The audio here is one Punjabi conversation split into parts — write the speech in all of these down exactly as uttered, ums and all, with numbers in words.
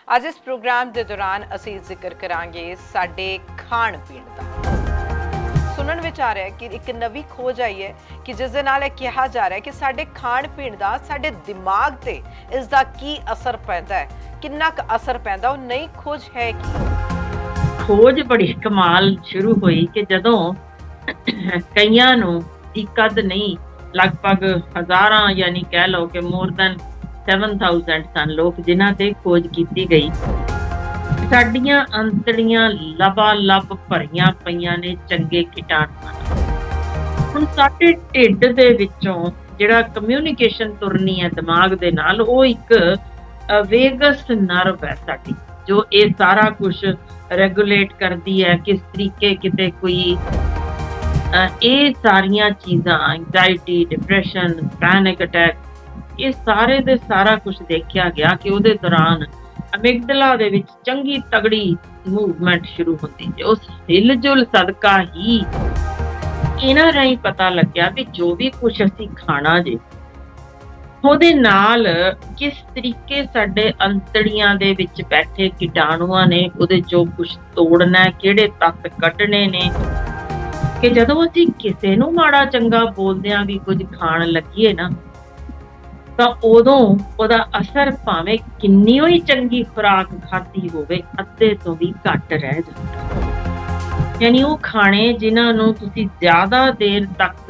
ਅੱਜ ਇਸ ਪ੍ਰੋਗਰਾਮ ਦੇ ਦੌਰਾਨ ਅਸੀਂ ਜ਼ਿਕਰ ਕਰਾਂਗੇ ਸਾਡੇ ਖਾਣ ਪੀਣ ਦਾ। ਸੁਣਨ ਵਿੱਚ ਆ ਰਿਹਾ ਹੈ ਕਿ ਇੱਕ ਨਵੀਂ ਖੋਜ ਆਈ ਹੈ ਕਿ ਜਿਸ ਦੇ ਨਾਲ ਇਹ ਕਿਹਾ ਜਾ ਰਿਹਾ ਹੈ ਕਿ ਸਾਡੇ ਖਾਣ ਪੀਣ ਦਾ ਸਾਡੇ ਦਿਮਾਗ ਤੇ ਇਸ ਦਾ ਕੀ ਅਸਰ ਪੈਂਦਾ ਹੈ, ਕਿੰਨਾ ਕੁ ਅਸਰ ਪੈਂਦਾ। ਉਹ ਨਈ ਖੋਜ ਹੈ ਕਿ ਖੋਜ ਬੜੀ ਕਮਾਲ ਸ਼ੁਰੂ ਹੋਈ ਕਿ ਜਦੋਂ ਕਈਆਂ ਨੂੰ ਇੱਕ ਅੱਧ ਨਹੀਂ ਲਗਭਗ ਹਜ਼ਾਰਾਂ ਯਾਨੀ ਕਹਿ ਲਓ ਕਿ ਮੋਰ ਦੈਨ ਸੈਵਨ ਥਾਊਜ਼ੈਂਡ ਸਨ ਲੋਕ ਜਿਨ੍ਹਾਂ ਤੇ ਖੋਜ ਕੀਤੀ ਗਈ। ਸਾਡੀਆਂ ਅੰਤੜੀਆਂ ਲਬਾਲਬ ਭਰੀਆਂ ਪਈਆਂ ਨੇ ਚੰਗੇ ਕੀਟਾਣੂਆਂ ਨਾਲ। ਹੁਣ ਸਾਡੇ ਢਿੱਡ ਦੇ ਵਿੱਚੋਂ ਜਿਹੜਾ ਕਮਿਊਨੀਕੇਸ਼ਨ ਤੁਰਨੀ ਹੈ ਦਿਮਾਗ ਦੇ ਨਾਲ, ਉਹ ਇੱਕ ਵੇਗਸ ਨਰਵ ਹੈ ਸਾਡੀ, ਜੋ ਇਹ ਸਾਰਾ ਕੁਝ ਰੈਗੂਲੇਟ ਕਰਦੀ ਹੈ। ਕਿਸ ਤਰੀਕੇ ਕਿਤੇ ਕੋਈ ਇਹ ਸਾਰੀਆਂ ਚੀਜ਼ਾਂ ਐਂਜ਼ਾਇਟੀ, ਡਿਪਰੈਸ਼ਨ, ਪੈਨਿਕ ਅਟੈਕ, ਇਹ ਸਾਰੇ ਦੇ ਸਾਰਾ ਕੁਝ ਦੇਖਿਆ ਗਿਆ ਕਿ ਉਹਦੇ ਦੌਰਾਨ ਅਮਿਗਡਲਾ ਦੇ ਵਿੱਚ ਚੰਗੀ ਤਗੜੀ ਮੂਵਮੈਂਟ ਸ਼ੁਰੂ ਹੁੰਦੀ ਹੈ। ਉਸ ਹਿਲਜੁਲ ਸਦਕਾ ਹੀ ਇਹਨਾਂ ਰਾਹੀਂ ਪਤਾ ਲੱਗਿਆ ਵੀ ਜੋ ਵੀ ਕੁਝ ਅਸੀਂ ਖਾਣਾ ਜੇ ਉਹਦੇ ਨਾਲ ਕਿਸ ਤਰੀਕੇ ਸਾਡੇ ਅੰਤੜੀਆਂ ਦੇ ਵਿੱਚ ਬੈਠੇ ਕੀਟਾਣੂਆਂ ਨੇ ਉਹਦੇ ਜੋ ਕੁਝ ਤੋੜਨਾ, ਕਿਹੜੇ ਤੱਤ ਕੱਢਣੇ ਨੇ, ਕਿ ਜਦੋਂ ਅਸੀਂ ਕਿਸੇ ਨੂੰ ਮਾੜਾ ਚੰਗਾ ਬੋਲਦੇ ਹਾਂ ਵੀ ਕੁਝ ਖਾਣ ਲੱਗੀਏ ਨਾ, ਤਾਂ ਉਦੋਂ ਉਹਦਾ ਅਸਰ ਭਾਵੇਂ ਕਿੰਨੀ ਹੀ ਚੰਗੀ ਖੁਰਾਕ ਖਾਧੀ ਹੋਵੇ ਅੱਧੇ ਤੋਂ ਵੀ ਘੱਟ ਰਹਿ ਜਾਂਦਾ। ਯਾਨੀ ਉਹ ਖਾਣੇ ਜਿਨ੍ਹਾਂ ਨੂੰ ਤੁਸੀਂ ਜ਼ਿਆਦਾ ਦੇਰ ਤੱਕ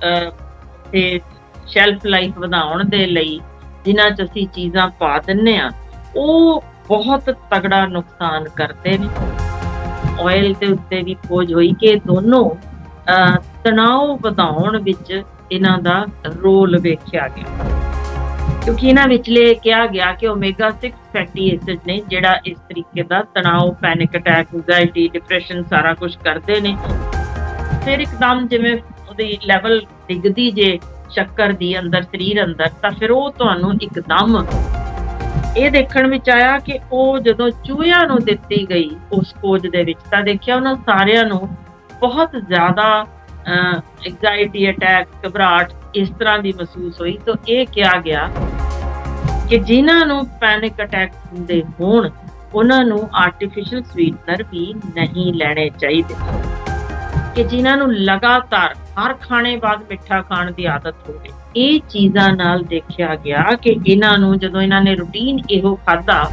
ਤੇ ਸ਼ੈਲਫ ਲਾਈਫ ਵਧਾਉਣ ਦੇ ਲਈ ਜਿਨ੍ਹਾਂ 'ਚ ਅਸੀਂ ਚੀਜ਼ਾਂ ਪਾ ਦਿੰਦੇ ਹਾਂ, ਉਹ ਬਹੁਤ ਤਗੜਾ ਨੁਕਸਾਨ ਕਰਦੇ ਨੇ। ਆਇਲ ਦੇ ਉੱਤੇ ਵੀ ਖੋਜ ਹੋਈ ਕਿ ਦੋਨੋਂ ਤਣਾਅ ਵਧਾਉਣ ਵਿੱਚ ਇਹਨਾਂ ਦਾ ਰੋਲ ਵੇਖਿਆ ਗਿਆ, ਕਿਉਂਕਿ ਇਹਨਾਂ ਵਿਚਲੇ ਕਿਹਾ ਗਿਆ ਕਿ ਓਮੇਗਾ ਸਿਕਸ ਫੈਟੀ ਐਸਿਡ ਨੇ ਜਿਹੜਾ ਇਸ ਤਰੀਕੇ ਦਾ ਤਣਾਅ, ਪੈਨਿਕ ਅਟੈਕ, ਐਂਜ਼ਾਇਟੀ, ਡਿਪਰੈਸ਼ਨ ਸਾਰਾ ਕੁਝ ਕਰਦੇ ਨੇ। ਫਿਰ ਇੱਕਦਮ ਜਿਵੇਂ ਉਹਦੀ ਲੈਵਲ ਡਿੱਗਦੀ ਜੇ ਸ਼ੱਕਰ ਦੀ ਅੰਦਰ ਸਰੀਰ ਅੰਦਰ, ਤਾਂ ਫਿਰ ਉਹ ਤੁਹਾਨੂੰ ਇੱਕਦਮ ਇਹ ਦੇਖਣ ਵਿੱਚ ਆਇਆ ਕਿ ਉਹ ਜਦੋਂ ਚੂਹਿਆਂ ਨੂੰ ਦਿੱਤੀ ਗਈ ਉਸ ਖੋਜ ਦੇ ਵਿੱਚ, ਤਾਂ ਦੇਖਿਆ ਉਹਨਾਂ ਸਾਰਿਆਂ ਨੂੰ ਬਹੁਤ ਜ਼ਿਆਦਾ ਐਂਜ਼ਾਇਟੀ ਅਟੈਕ, ਘਬਰਾਹਟ ਇਸ ਤਰ੍ਹਾਂ ਦੀ ਮਹਿਸੂਸ ਹੋਈ। ਤਾਂ ਇਹ ਕਿਹਾ ਗਿਆ ਕਿ ਜਿਨ੍ਹਾਂ ਨੂੰ ਪੈਨਿਕ ਅਟੈਕ ਹੁੰਦੇ ਹੋਣ ਉਹਨਾਂ ਨੂੰ ਆਰਟੀਫਿਸ਼ਲ ਸਵੀਟਨਰ ਵੀ ਨਹੀਂ ਲੈਣੇ ਚਾਹੀਦੇ, ਕਿ ਜਿਨ੍ਹਾਂ ਨੂੰ ਲਗਾਤਾਰ ਹਰ ਖਾਣੇ ਬਾਅਦ ਮਿੱਠਾ ਖਾਣ ਦੀ ਆਦਤ ਹੋਵੇ। ਇਹ ਚੀਜ਼ਾਂ ਨਾਲ ਦੇਖਿਆ ਗਿਆ ਕਿ ਇਹਨਾਂ ਨੂੰ ਜਦੋਂ ਇਹਨਾਂ ਨੇ ਰੂਟੀਨ ਇਹੋ ਖਾਧਾ,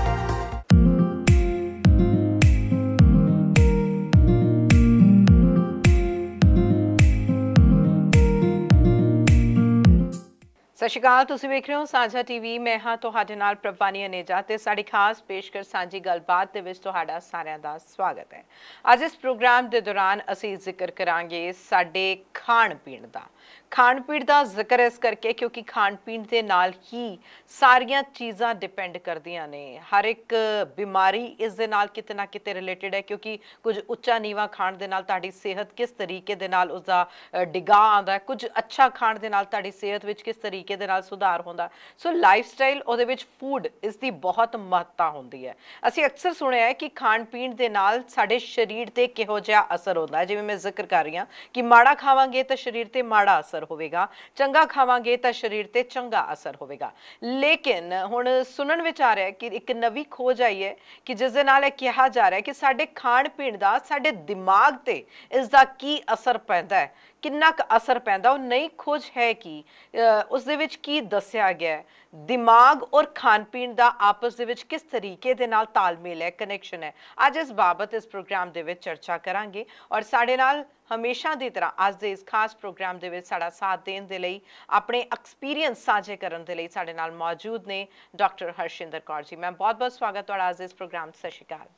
ਸਤਿ ਸ਼੍ਰੀ ਅਕਾਲ। ਤੁਸੀਂ ਵੇਖ ਰਹੇ ਹੋ ਸਾਂਝਾ ਟੀਵੀ। ਮੈਂ ਹਾਂ ਤੁਹਾਡੇ ਨਾਲ ਪ੍ਰਭਾਨੀ ਅਨੇਜਾ ਤੇ ਸਾਡੀ ਖਾਸ ਪੇਸ਼ਕਸ਼ ਸਾਂਝੀ ਗੱਲਬਾਤ ਦੇ ਵਿੱਚ ਤੁਹਾਡਾ ਸਾਰਿਆਂ ਦਾ ਸਵਾਗਤ ਹੈ। ਅੱਜ ਇਸ ਪ੍ਰੋਗਰਾਮ ਦੇ ਦੌਰਾਨ ਅਸੀਂ ਜ਼ਿਕਰ ਕਰਾਂਗੇ ਸਾਡੇ ਖਾਣ ਪੀਣ ਦਾ। ਖਾਣ ਪੀਣ ਦਾ ਜ਼ਿਕਰ ਇਸ ਕਰਕੇ ਕਿਉਂਕਿ ਖਾਣ ਪੀਣ ਦੇ ਨਾਲ ਹੀ ਸਾਰੀਆਂ ਚੀਜ਼ਾਂ ਡਿਪੈਂਡ ਕਰਦੀਆਂ ਨੇ। ਹਰ ਇੱਕ ਬਿਮਾਰੀ ਇਸ ਦੇ ਨਾਲ ਕਿਤੇ ਨਾ ਕਿਤੇ ਰਿਲੇਟਡ ਹੈ, ਕਿਉਂਕਿ ਕੁਝ ਉੱਚਾ ਨੀਵਾਂ ਖਾਣ ਦੇ ਨਾਲ ਤੁਹਾਡੀ ਸਿਹਤ ਕਿਸ ਤਰੀਕੇ ਦੇ ਨਾਲ ਉਸਦਾ ਡਿਗਾ ਆਉਂਦਾ, ਕੁਝ ਅੱਛਾ ਖਾਣ ਦੇ ਨਾਲ ਤੁਹਾਡੀ ਸਿਹਤ ਵਿੱਚ ਕਿਸ ਤਰੀਕੇ ਦੇ ਨਾਲ ਸੁਧਾਰ ਹੁੰਦਾ। ਸੋ ਲਾਈਫ ਸਟਾਈਲ ਉਹਦੇ ਵਿੱਚ ਫੂਡ ਇਸ ਦੀ ਬਹੁਤ ਮਹੱਤਤਾ ਹੁੰਦੀ ਹੈ। ਅਸੀਂ ਅਕਸਰ ਸੁਣਿਆ ਹੈ ਕਿ ਖਾਣ ਪੀਣ ਦੇ ਨਾਲ ਸਾਡੇ ਸਰੀਰ ਤੇ ਕਿਹੋ ਜਿਹਾ ਅਸਰ ਹੁੰਦਾ ਹੈ। ਜਿਵੇਂ ਮੈਂ ਜ਼ਿਕਰ ਕਰ ਰਹੀ ਹਾਂ ਕਿ ਮਾੜਾ ਖਾਵਾਂਗੇ ਤਾਂ ਸਰੀਰ ਤੇ ਮਾੜਾ ਅਸਰ ਹੋਵੇਗਾ, ਚੰਗਾ ਖਾਵਾਂਗੇ ਤਾਂ ਸਰੀਰ ਤੇ ਚੰਗਾ ਅਸਰ ਹੋਵੇਗਾ। ਲੇਕਿਨ ਹੁਣ ਸੁਣਨ ਵਿੱਚ ਆ ਰਿਹਾ ਹੈ ਕਿ ਇੱਕ ਨਵੀਂ ਖੋਜ ਆਈ ਹੈ ਕਿ ਜਿਸ ਦੇ ਨਾਲ ਇਹ ਕਿਹਾ ਜਾ ਰਿਹਾ ਹੈ ਕਿ ਸਾਡੇ ਖਾਣ ਪੀਣ ਦਾ ਸਾਡੇ ਦਿਮਾਗ ਤੇ ਇਸ ਦਾ ਕੀ ਅਸਰ ਪੈਂਦਾ ਹੈ, ਕਿੰਨਾ ਕੁ ਅਸਰ ਪੈਂਦਾ। ਉਹ ਨਈ ਖੋਜ ਹੈ ਕਿ ਉਸ ਦੇ ਵਿੱਚ ਕੀ ਦੱਸਿਆ ਗਿਆ, ਦਿਮਾਗ ਔਰ ਖਾਣ ਪੀਣ ਦਾ ਆਪਸ ਦੇ ਵਿੱਚ ਕਿਸ ਤਰੀਕੇ ਦੇ ਨਾਲ ਤਾਲਮੇਲ ਹੈ, ਕਨੈਕਸ਼ਨ ਹੈ। ਅੱਜ ਇਸ ਬਾਬਤ ਇਸ ਪ੍ਰੋਗਰਾਮ ਦੇ ਵਿੱਚ ਚਰਚਾ ਕਰਾਂਗੇ ਔਰ ਸਾਡੇ ਨਾਲ ਹਮੇਸ਼ਾ ਦੀ ਤਰ੍ਹਾਂ ਅੱਜ ਦੇ ਇਸ ਖਾਸ ਪ੍ਰੋਗਰਾਮ ਦੇ ਵਿੱਚ ਸਾਡਾ ਸਾਥ ਦੇਣ ਦੇ ਲਈ, ਆਪਣੇ ਐਕਸਪੀਰੀਅੰਸ ਸਾਂਝੇ ਕਰਨ ਦੇ ਲਈ ਸਾਡੇ ਨਾਲ ਮੌਜੂਦ ਨੇ ਡਾਕਟਰ ਹਰਸ਼ਿੰਦਰ ਕੌਰ ਜੀ। ਮੈਂ ਬਹੁਤ ਬਹੁਤ ਸਵਾਗਤ ਤੁਹਾਡਾ ਅੱਜ ਇਸ ਪ੍ਰੋਗਰਾਮ। ਸਤਿ ਸ਼੍ਰੀ ਅਕਾਲ।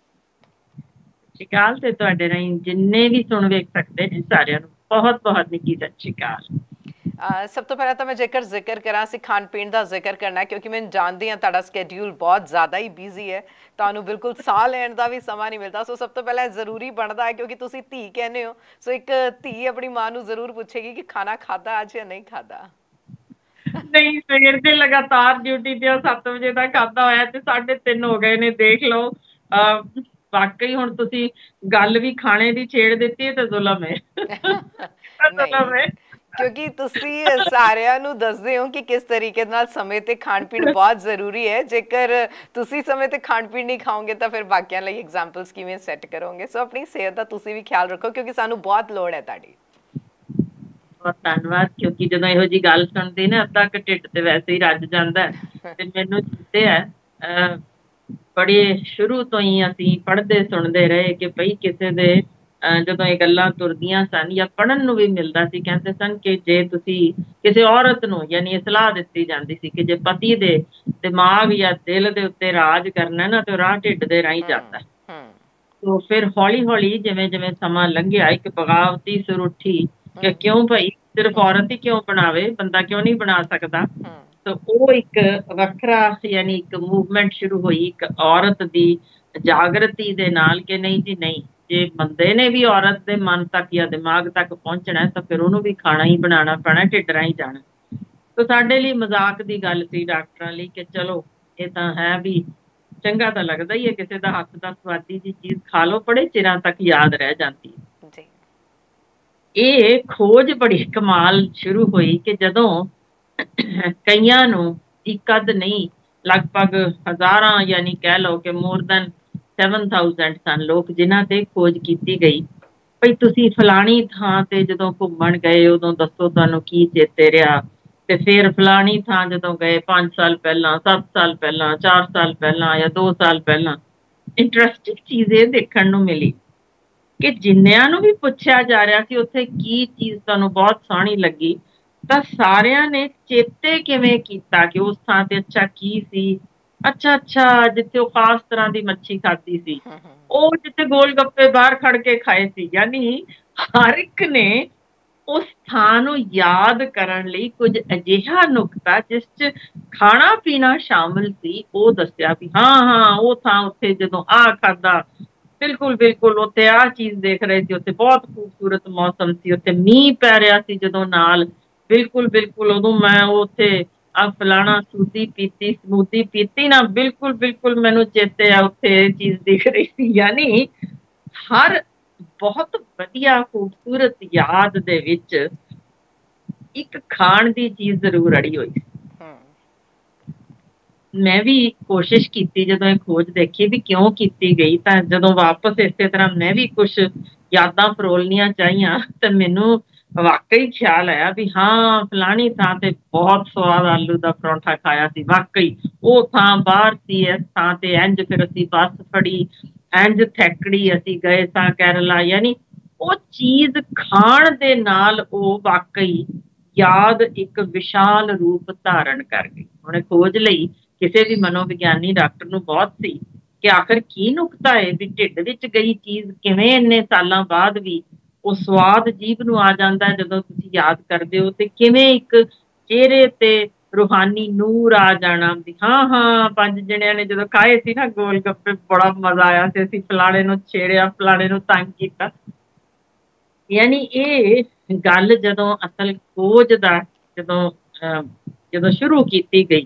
ਸਤਿ ਸ਼੍ਰੀ ਅਕਾਲ। ਤੇ ਤੁਹਾਡੇ ਰਾਹੀਂ ਜਿੰਨੇ ਵੀ ਸੁਣ ਵੇਖ ਸਕਦੇ ਨੇ ਸਾਰਿਆਂ ਨੂੰ ਬਹੁਤ ਬਹੁਤ ਨਿੱਘੀ ਸਤਿ ਸ਼੍ਰੀ ਅਕਾਲ। ਸਭ ਤੋਂ ਪਹਿਲਾਂ ਤਾਂ ਮੈਂ ਜੇਕਰ ਜ਼ਿਕਰ ਕਰਾਂ, ਅਸੀਂ ਖਾਣ ਪੀਣ ਦਾ ਜ਼ਿਕਰ ਕਰਨਾ ਕਿਉਂਕਿ ਮੈਂ ਜਾਣਦੀ ਹਾਂ ਤੁਹਾਡਾ ਸਕੈਡਿਊਲ ਬਹੁਤ ਜ਼ਿਆਦਾ ਹੀ ਬਿਜ਼ੀ ਹੈ, ਤੁਹਾਨੂੰ ਬਿਲਕੁਲ ਸਾਹ ਲੈਣ ਦਾ ਵੀ ਸਮਾਂ ਨਹੀਂ ਮਿਲਦਾ। ਸੋ ਸਭ ਤੋਂ ਪਹਿਲਾਂ ਜ਼ਰੂਰੀ ਬਣਦਾ ਹੈ, ਕਿਉਂਕਿ ਤੁਸੀਂ ਧੀ ਕਹਿੰਦੇ ਹੋ, ਸੋ ਇੱਕ ਧੀ ਆਪਣੀ ਮਾਂ ਨੂੰ ਜ਼ਰੂਰ ਪੁੱਛੇਗੀ ਕਿ ਖਾਣਾ ਖਾਧਾ ਅੱਜ ਜਾਂ ਨਹੀਂ ਖਾਧਾ। ਨਹੀਂ, ਸਵੇਰ ਦੇ ਲਗਾਤਾਰ ਡਿਊਟੀ ਤੇ ਸੱਤ ਵਜੇ ਦਾ ਖਾਧਾ ਹੋਇਆ ਤੇ ਸਾਢੇ ਤਿੰਨ ਹੋ ਗਏ ਨੇ। ਦੇਖ ਲਓ, ਵਾਕਈ ਹੁਣ ਤੁਸੀਂ ਗੱਲ ਵੀ ਖਾਣੇ ਦੀ ਛੇੜ ਦਿੱਤੀ ਹੈ ਤੇ ਜ਼ੁਲਮ ਹੈ। ਜ਼ੁਲਮ ਹੈ। ਕਿਉਂਕਿ ਤੁਸੀਂ ਸਾਰਿਆਂ ਨੂੰ ਦੱਸਦੇ ਹੋ ਕਿ ਕਿਸ ਤਰੀਕੇ ਨਾਲ ਸਮੇਂ ਤੇ ਖਾਣ ਪੀਣ ਬਹੁਤ ਜ਼ਰੂਰੀ ਹੈ। ਜੇਕਰ ਤੁਸੀਂ ਸਮੇਂ ਤੇ ਖਾਣ ਪੀਣ ਨਹੀਂ ਖਾਓਗੇ ਤਾਂ ਫਿਰ ਬਾਕੀਆਂ ਲਈ ਐਗਜ਼ਾਮਪਲਸ ਕਿਵੇਂ ਸੈੱਟ ਕਰੋਗੇ। ਸੋ ਆਪਣੀ ਸਿਹਤ ਦਾ ਤੁਸੀਂ ਵੀ ਖਿਆਲ ਰੱਖੋ ਕਿਉਂਕਿ ਸਾਨੂੰ ਬਹੁਤ ਲੋੜ ਹੈ ਤੁਹਾਡੀ। ਬਹੁਤ ਧੰਨਵਾਦ। ਕਿਉਂਕਿ ਜਦੋਂ ਇਹੋ ਜੀ ਗੱਲ ਸੁਣਦੀ ਨਾ ਅੱਧਾ ਕੁ ਢਿੱਡ ਤੇ ਵੈਸੇ ਹੀ ਰੱਜ ਜਾਂਦਾ ਤੇ ਮੈਨੂੰ ਚੇਤੇ ਹੈ ਅਹ ਬੜੇ ਸ਼ੁਰੂ ਤੋਂ ਹੀ ਅਸੀਂ ਪੜ੍ਹਦੇ ਸੁਣਦੇ ਰਹੇ ਕਿ ਭਈ ਕਿਸੇ ਦੇ ਜਦੋਂ ਇਹ ਗੱਲਾਂ ਤੁਰਦੀਆਂ ਸਨ ਜਾਂ ਪੜ੍ਹਨ ਨੂੰ ਵੀ ਮਿਲਦਾ ਸੀ, ਕਹਿੰਦੇ ਸਨ ਕਿ ਜੇ ਤੁਸੀਂ ਕਿਸੇ ਔਰਤ ਨੂੰ ਯਾਨੀ ਇਹ ਸਲਾਹ ਦਿੱਤੀ ਜਾਂਦੀ ਸੀ ਕਿ ਜੇ ਪਤੀ ਦੇ ਦਿਮਾਗ ਜਾਂ ਦਿਲ ਦੇ ਉੱਤੇ ਰਾਜ ਕਰਨਾ ਨਾ ਤੇ ਰਾਹ ਢਿੱਡ ਦੇ ਰਾਹੀਂ ਜਾਂਦਾ। ਤੋ ਫਿਰ ਹੌਲੀ ਹੌਲੀ ਜਿਵੇਂ ਜਿਵੇਂ ਸਮਾਂ ਲੰਘਿਆ ਇੱਕ ਬਗਾਵਤੀ ਸੁਰ ਉੱਠੀ ਕਿ ਕਿਉਂ ਭਾਈ ਸਿਰਫ ਔਰਤ ਹੀ ਕਿਉਂ ਬਣਾਵੇ, ਬੰਦਾ ਕਿਉਂ ਨਹੀਂ ਬਣਾ ਸਕਦਾ। ਤਾਂ ਉਹ ਇੱਕ ਵੱਖਰਾ ਯਾਨੀ ਇੱਕ ਮੂਵਮੈਂਟ ਸ਼ੁਰੂ ਹੋਈ ਇੱਕ ਔਰਤ ਦੀ ਜਾਗਰਤੀ ਦੇ ਨਾਲ ਕਿ ਨਹੀਂ ਜੀ ਨਹੀਂ, ਜੇ ਬੰਦੇ ਨੇ ਵੀ ਔਰਤ ਦੇ ਮਨ ਤੱਕ ਜਾਂ ਦਿਮਾਗ ਤੱਕ ਪਹੁੰਚਣਾ ਤਾਂ ਫਿਰ ਉਹਨੂੰ ਵੀ ਖਾਣਾ ਹੀ ਬਣਾਉਣਾ ਪੈਣਾ, ਢਿੱਡ ਰਾਹੀਂ ਜਾਣਾ। ਤਾਂ ਸਾਡੇ ਲਈ ਮਜ਼ਾਕ ਦੀ ਗੱਲ ਸੀ ਡਾਕਟਰਾਂ ਲਈ ਕਿ ਚਲੋ ਇਹ ਤਾਂ ਹੈ ਵੀ ਚੰਗਾ ਤਾਂ ਲੱਗਦਾ ਹੀ ਹੈ, ਕਿਸੇ ਦਾ ਹੱਥ ਦਾ ਸਵਾਦੀ ਦੀ ਚੀਜ਼ ਖਾ ਲਓ ਬੜੇ ਚਿਰਾਂ ਤੱਕ ਯਾਦ ਰਹਿ ਜਾਂਦੀ ਹੈ। ਇਹ ਖੋਜ ਬੜੀ ਕਮਾਲ ਸ਼ੁਰੂ ਹੋਈ ਕਿ ਜਦੋਂ ਕਈਆਂ ਨੂੰ ਇੱਕ ਅੱਧ ਨਹੀਂ ਲਗਭਗ ਹਜ਼ਾਰਾਂ ਯਾਨੀ ਕਹਿ ਲਓ ਕਿ ਮੋਰ ਦੈਨ ਸੈਵਨ ਥਾਊਜੈਂਡ ਸਨ ਲੋਕ ਜਿਨ੍ਹਾਂ ਤੇ ਖੋਜ ਕੀਤੀ ਗਈ ਭਈ ਤੁਸੀਂ ਫਲਾਣੀ ਥਾਂ ਤੇ ਜਦੋਂ ਘੁੰਮਣ ਗਏ ਉਦੋਂ ਦੱਸੋ ਤੁਹਾਨੂੰ ਕੀ ਚੇਤੇ ਰਿਹਾ। ਤੇ ਫਿਰ ਫਲਾਣੀ ਥਾਂ ਜਦੋਂ ਗਏ ਪੰਜ ਸਾਲ ਪਹਿਲਾਂ, ਸੱਤ ਸਾਲ ਪਹਿਲਾਂ, ਚਾਰ ਸਾਲ ਪਹਿਲਾਂ ਜਾਂ ਦੋ ਸਾਲ ਪਹਿਲਾਂ। ਇੰਟਰਸਟਿੰਗ ਚੀਜ਼ ਇਹ ਦੇਖਣ ਨੂੰ ਮਿਲੀ ਕਿ ਜਿੰਨਿਆਂ ਨੂੰ ਵੀ ਪੁੱਛਿਆ ਜਾ ਰਿਹਾ ਸੀ ਉੱਥੇ ਕੀ ਚੀਜ਼ ਤੁਹਾਨੂੰ ਬਹੁਤ ਸੋਹਣੀ ਲੱਗੀ ਤਾਂ ਸਾਰਿਆਂ ਨੇ ਚੇਤੇ ਕਿਵੇਂ ਕੀਤਾ ਕਿ ਉਸ ਥਾਂ ਤੇ ਅੱਛਾ ਕੀ ਸੀ। ਅੱਛਾ ਅੱਛਾ ਜਿੱਥੇ ਉਹ ਖਾਸ ਤਰ੍ਹਾਂ ਦੀ ਮੱਛੀ ਖਾਧੀ ਸੀ, ਉਹ ਜਿੱਥੇ ਗੋਲ ਗੱਪੇ ਬਾਹਰ ਖੜ ਕੇ ਖਾਏ ਸੀ। ਯਾਨੀ ਹਰ ਇੱਕ ਨੇ ਉਸ ਥਾਂ ਨੂੰ ਯਾਦ ਕਰਨ ਲਈ ਕੁਝ ਅਜਿਹਾ ਨੁਕਤਾ ਜਿਸ 'ਚ ਖਾਣਾ ਪੀਣਾ ਸ਼ਾਮਿਲ ਸੀ ਉਹ ਦੱਸਿਆ ਵੀ ਹਾਂ ਹਾਂ ਉਹ ਥਾਂ ਉੱਥੇ ਜਦੋਂ ਆਹ ਖਾਧਾ ਬਿਲਕੁਲ ਬਿਲਕੁਲ ਉੱਥੇ ਆਹ ਚੀਜ਼ ਦੇਖ ਰਹੇ ਸੀ, ਉੱਥੇ ਬਹੁਤ ਖੂਬਸੂਰਤ ਮੌਸਮ ਸੀ, ਉੱਥੇ ਮੀਂਹ ਪੈ ਰਿਹਾ ਸੀ ਜਦੋਂ ਨਾਲ ਬਿਲਕੁਲ ਬਿਲਕੁਲ ਉਦੋਂ ਮੈਂ ਉੱਥੇ ਆ ਫਲਾਣਾ ਸੂਦੀ ਪੀਤੀ ਸਮੂਦੀ ਪੀਤੀ ਨਾ ਬਿਲਕੁਲ ਬਿਲਕੁਲ ਮੈਨੂੰ ਚੇਤੇ ਆ ਉੱਥੇ ਇਹ ਚੀਜ਼ ਦਿਖ ਰਹੀ ਸੀ। ਯਾਨੀ ਹਰ ਬਹੁਤ ਵਧੀਆ ਖੂਬਸੂਰਤ ਯਾਦ ਦੇ ਵਿੱਚ ਇੱਕ ਖਾਣ ਦੀ ਚੀਜ਼ ਜ਼ਰੂਰ ਅੜੀ ਹੋਈ ਸੀ। ਮੈਂ ਵੀ ਕੋਸ਼ਿਸ਼ ਕੀਤੀ ਜਦੋਂ ਇਹ ਖੋਜ ਦੇਖੀ ਵੀ ਕਿਉਂ ਕੀਤੀ ਗਈ ਤਾਂ ਜਦੋਂ ਵਾਪਸ ਇਸੇ ਤਰ੍ਹਾਂ ਮੈਂ ਵੀ ਕੁਛ ਯਾਦਾਂ ਫਰੋਲਣੀਆਂ ਚਾਹੀਆਂ ਤੇ ਮੈਨੂੰ ਵਾਕਈ ਖਿਆਲ ਆਇਆ ਵੀ ਹਾਂ ਫਲਾਣੀ ਥਾਂ ਤੇ ਬਹੁਤ ਸਵਾਦ ਆਲੂ ਦਾ ਪਰੌਂਠਾ ਖਾਇਆ ਸੀ। ਵਾਕਈ ਉਹ ਥਾਂ ਬਾਹਰ ਸੀ, ਇਸ ਥਾਂ ਤੇ ਇੰਝ ਫਿਰ ਅਸੀਂ ਬੱਸ ਫੜੀ ਇੰਝ ਥੈਕੜੀ ਅਸੀਂ ਗਏ ਸਾਂ ਕੇਰਲਾ। ਯਾਨੀ ਉਹ ਚੀਜ਼ ਖਾਣ ਦੇ ਨਾਲ ਉਹ ਵਾਕਈ ਯਾਦ ਇੱਕ ਵਿਸ਼ਾਲ ਰੂਪ ਧਾਰਨ ਕਰ ਗਈ। ਉਹਨੇ ਖੋਜ ਲਈ ਕਿਸੇ ਵੀ ਮਨੋਵਿਗਿਆਨੀ ਡਾਕਟਰ ਨੂੰ ਬਹੁਤ ਸੀ ਕਿ ਆਖਰ ਕੀ ਨੁਕਤਾ ਹੈ ਵੀ ਢਿੱਡ ਵਿੱਚ ਗਈ ਚੀਜ਼ ਕਿਵੇਂ ਇੰਨੇ ਸਾਲਾਂ ਬਾਅਦ ਵੀ ਉਹ ਸਵਾਦ ਜੀਭ ਨੂੰ ਆ ਜਾਂਦਾ ਜਦੋਂ ਤੁਸੀਂ ਯਾਦ ਕਰਦੇ ਹੋ ਤੇ ਕਿਵੇਂ ਇੱਕ ਚਿਹਰੇ ਤੇ ਰੂਹਾਨੀ ਨੂਰ ਆ ਜਾਣਾ ਵੀ ਹਾਂ ਹਾਂ ਪੰਜ ਜਣਿਆਂ ਨੇ ਜਦੋਂ ਖਾਏ ਸੀ ਨਾ ਗੋਲ ਗੱਪੇ ਬੜਾ ਮਜ਼ਾ ਆਇਆ ਸੀ, ਅਸੀਂ ਫਲਾਣੇ ਨੂੰ ਛੇੜਿਆ ਫਲਾਣੇ ਨੂੰ ਤੰਗ ਕੀਤਾ। ਯਾਨੀ ਇਹ ਗੱਲ ਜਦੋਂ ਅਸਲ ਖੋਜ ਦਾ ਜਦੋਂ ਜਦੋਂ ਸ਼ੁਰੂ ਕੀਤੀ ਗਈ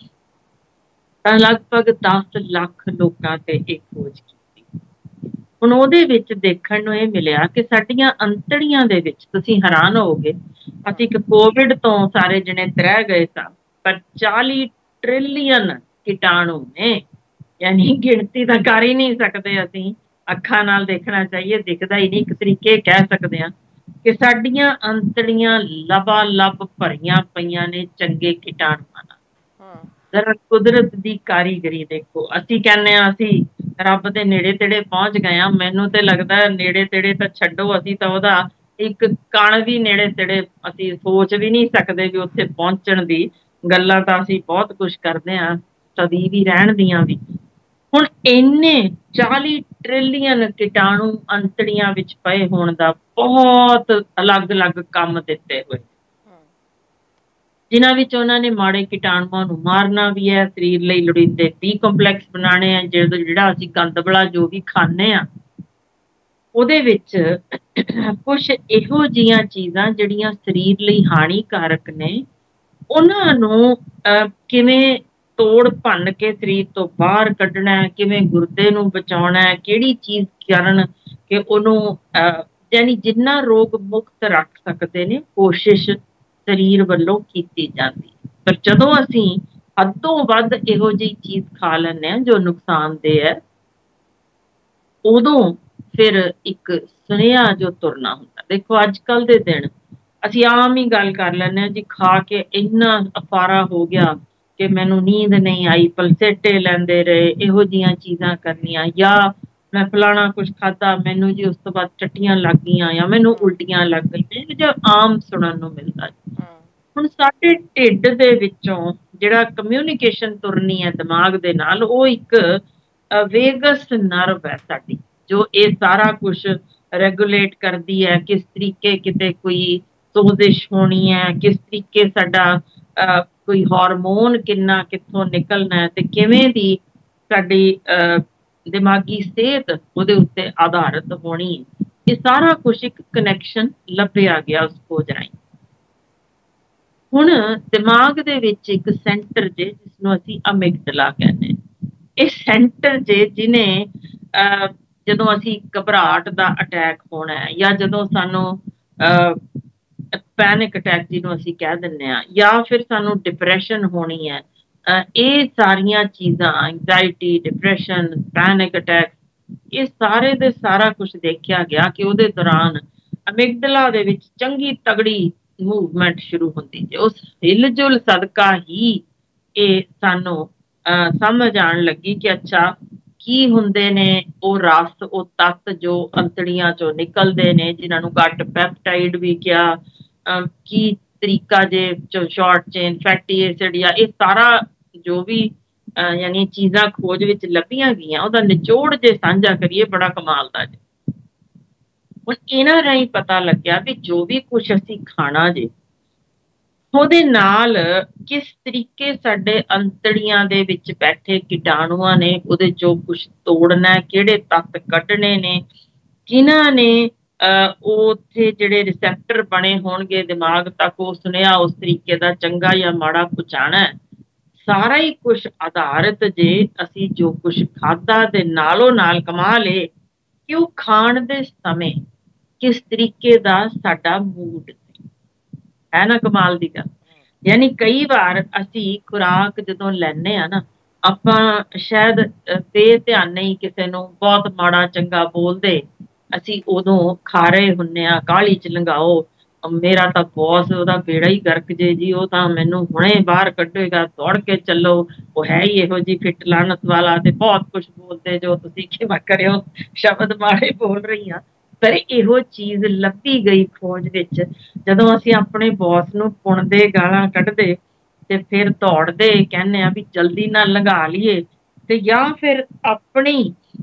ਤਾਂ ਲਗਭਗ ਦਸ ਲੱਖ ਲੋਕਾਂ ਤੇ ਇਹ ਖੋਜ ਕੀਤੀ। ਹੁਣ ਉਹਦੇ ਵਿੱਚ ਦੇਖਣ ਨੂੰ ਇਹ ਮਿਲਿਆ ਕਿ ਸਾਡੀਆਂ ਅੰਤੜੀਆਂ ਦੇ ਵਿੱਚ ਤੁਸੀਂ ਹੈਰਾਨ ਹੋਵੋਗੇ ਅਸੀਂ ਇੱਕ ਕੋਵਿਡ ਤੋਂ ਸਾਰੇ ਜਣੇ ਤਰਹਿ ਗਏ ਸਾਂ ਪਰ ਚਾਲੀ ਟ੍ਰਿਲੀਅਨ ਕੀਟਾਣੂ ਨੇ। ਯਾਨੀ ਗਿਣਤੀ ਤਾਂ ਕਰ ਹੀ ਨਹੀਂ ਸਕਦੇ ਅਸੀਂ, ਅੱਖਾਂ ਨਾਲ ਦੇਖਣਾ ਚਾਹੀਏ ਦਿਖਦਾ ਹੀ ਨਹੀਂ। ਇੱਕ ਤਰੀਕੇ ਕਹਿ ਸਕਦੇ ਹਾਂ ਕਿ ਸਾਡੀਆਂ ਅੰਤੜੀਆਂ ਲਬਾ ਲੱਭ ਭਰੀਆਂ ਪਈਆਂ ਨੇ ਚੰਗੇ ਕੀਟਾਣੂਆਂ ਨਾਲ। ਜ਼ਰਾ ਕੁਦਰਤ ਦੀ ਕਾਰੀਗਰੀ ਦੇਖੋ। ਅਸੀਂ ਕਹਿੰਦੇ ਹਾਂ ਅਸੀਂ ਰੱਬ ਦੇ ਨੇੜੇ ਤੇੜੇ ਪਹੁੰਚ ਗਏ ਹਾਂ, ਮੈਨੂੰ ਤੇ ਲੱਗਦਾ ਨੇੜੇ ਤੇੜੇ ਤਾਂ ਛੱਡੋ ਅਸੀਂ ਤਾਂ ਉਹਦਾ ਇੱਕ ਕਣ ਵੀ ਨੇੜੇ ਤੇੜੇ ਅਸੀਂ ਸੋਚ ਵੀ ਨਹੀਂ ਸਕਦੇ ਵੀ ਉੱਥੇ ਪਹੁੰਚਣ ਦੀ। ਗੱਲਾਂ ਤਾਂ ਅਸੀਂ ਬਹੁਤ ਕੁਛ ਕਰਦੇ ਹਾਂ ਸਦੀ ਵੀ ਰਹਿਣ ਦੀਆਂ ਵੀ। ਹੁਣ ਇੰਨੇ ਚਾਲੀ ਟ੍ਰਿਲੀਅਨ ਕੀਟਾਣੂ ਅੰਤੜੀਆਂ ਵਿੱਚ ਪਏ ਹੋਣ ਦਾ ਬਹੁਤ ਅਲੱਗ ਅਲੱਗ ਕੰਮ ਦਿੱਤੇ ਹੋਏ ਜਿਨ੍ਹਾਂ ਵਿੱਚ ਉਹਨਾਂ ਨੇ ਮਾੜੇ ਕੀਟਾਣੂਆਂ ਨੂੰ ਮਾਰਨਾ ਵੀ ਹੈ, ਸਰੀਰ ਲਈ ਲੋੜੀਂਦੇ ਬੀ ਕੰਪਲੈਕਸ ਬਣਾਉਣੇ ਆ ਜਿਹੜਾ ਜਿਹੜਾ ਅਸੀਂ ਗੰਦਬਲਾ ਜੋ ਵੀ ਖਾਂਦੇ ਹਾਂ ਉਹਦੇ ਵਿੱਚ ਕੁਛ ਇਹੋ ਜਿਹੀਆਂ ਚੀਜ਼ਾਂ ਜਿਹੜੀਆਂ ਸਰੀਰ ਲਈ ਹਾਨੀਕਾਰਕ ਨੇ ਉਹਨਾਂ ਨੂੰ ਕਿਵੇਂ ਤੋੜ ਭੰਨ ਕੇ ਸਰੀਰ ਤੋਂ ਬਾਹਰ ਕੱਢਣਾ, ਕਿਵੇਂ ਗੁਰਦੇ ਨੂੰ ਬਚਾਉਣਾ, ਕਿਹੜੀ ਚੀਜ਼ ਕਰਨ ਕਿ ਉਹਨੂੰ यानी जिन्ना रोग मुक्त रख सकते ने कोशिश शरीर वालों की जाती है। पर जदों असी हदों वध इहो जी चीज खा लैंदे जो नुकसानदेह है, उदों फिर एक सुनेहा जो तुरना होंदा। देखो अजकल दे दिन असी आम ही गल कर लैंदे जी, खा के इन्ना अफारा हो गया कि मैनू नींद नहीं आई, पलसेटे लैंदे रहे, इहो जिहियां चीज़ां करनियां, या मैं फलाना कुछ खाधा मैनू जी उस तो बाद टट्टियां लग गईयां या मैनू उल्टियां लग गईयां, जो आम सुनन नूं मिलदा। हुण साडे ढिड दे विचों जिहड़ा कम्यूनीकेशन तुरनी है दिमाग दे नाल, ਉਹ ਇੱਕ वेगस नर्व है साडी, जो ये सारा कुछ रेगुलेट करती है। किस तरीके किते कोई सोजिश होनी है, किस तरीके साडा कोई हार्मोन किन्ना कित्थों निकलना है, ते किवें दी साडी दिमागी सेहत उहदे उत्ते आधारित होनी है। ये सारा कुछ एक कनैक्शन लभ्या गया उस खोज राहीं। हुण दिमाग दे विच एक सेंटर जे जिसनूं असीं अमिगडला कहने, इस सेंटर जे जिन्हें जदों असीं घबराहट दा अटैक होना है, या जदों सानूं पैनिक अटैक जिन्हों असीं कह दिंदे आ, या फिर सानूं डिप्रैशन होनी है, ये सारियां चीज़ां एंग्जाइटी, डिप्रैशन, पैनिक अटैक, ये सारे दे सारा कुछ देखा गया कि उहदे दौरान अमिगडला दे विच चंगी तगड़ी मूवमेंट शुरू होंदी है। उस हिल-जुल सदका ही ये सानूं समझ आण लगी कि अच्छा की हुंदे ने वो रस, वो तत्त जो अंतड़ियां चों निकलदे ने, जिन्हां नूं घट पैपटाइड भी किया, की तरीका जे जो शॉर्ट चेन फैटी एसिड, या ये सारा जो भी यानी चीज़ां खोज विच लभियां गईयां, उहदा निचोड़ जे साझा करिए बड़ा कमाल दा जे। हुण इन्हां राहीं पता लग्या भी जो भी कुछ असीं खाना जे ਉਹਦੇ ਨਾਲ किस तरीके साडे अंतड़ियां दे विच बैठे कीटाणुआं ने ਉਹਦੇ चों कुछ तोड़ना है, किहड़े तत्त कड्ढने ने, किन्हां ने उत्थे जिहड़े रिसैप्टर बने होणगे दिमाग तक वो सुनेहा उस तरीके दा चंगा या माड़ा पहुंचाना है। सारा ही कुछ आधारित जे असीं जो कुछ खाधा दे नालों नाल कमाल है कि वो खाण दे समय किस तरीके दा साडा मूड है ना, कमाल दी गल। यानी कई बार असी खुराक जदों लैने आ ना, आपां शायद बेध्यान नहीं किसी नूं बहुत माड़ा चंगा बोलदे, असी उदों खा रहे हुन्ने आ, काहली च लंघाओ, मेरा तां बॉस उहदा बेड़ा ही गर्क जे जी, वो तां मैनूं हुणे बाहर कड्ढेगा, दौड़ के चलो, वो है ही इहो जी फिट लानत वाला, ते बहुत कुछ बोलदे जो तुसीं किवें करियो, शब्द माड़े बोल रही हां। पर इहो चीज़ लभी गई खोज विच, जदों असीं अपने बॉस नूं पुणदे गालां कड्ढदे ते फिर दौड़दे कहने आ भी जल्दी ना लंघा लीए, ते या फिर अपनी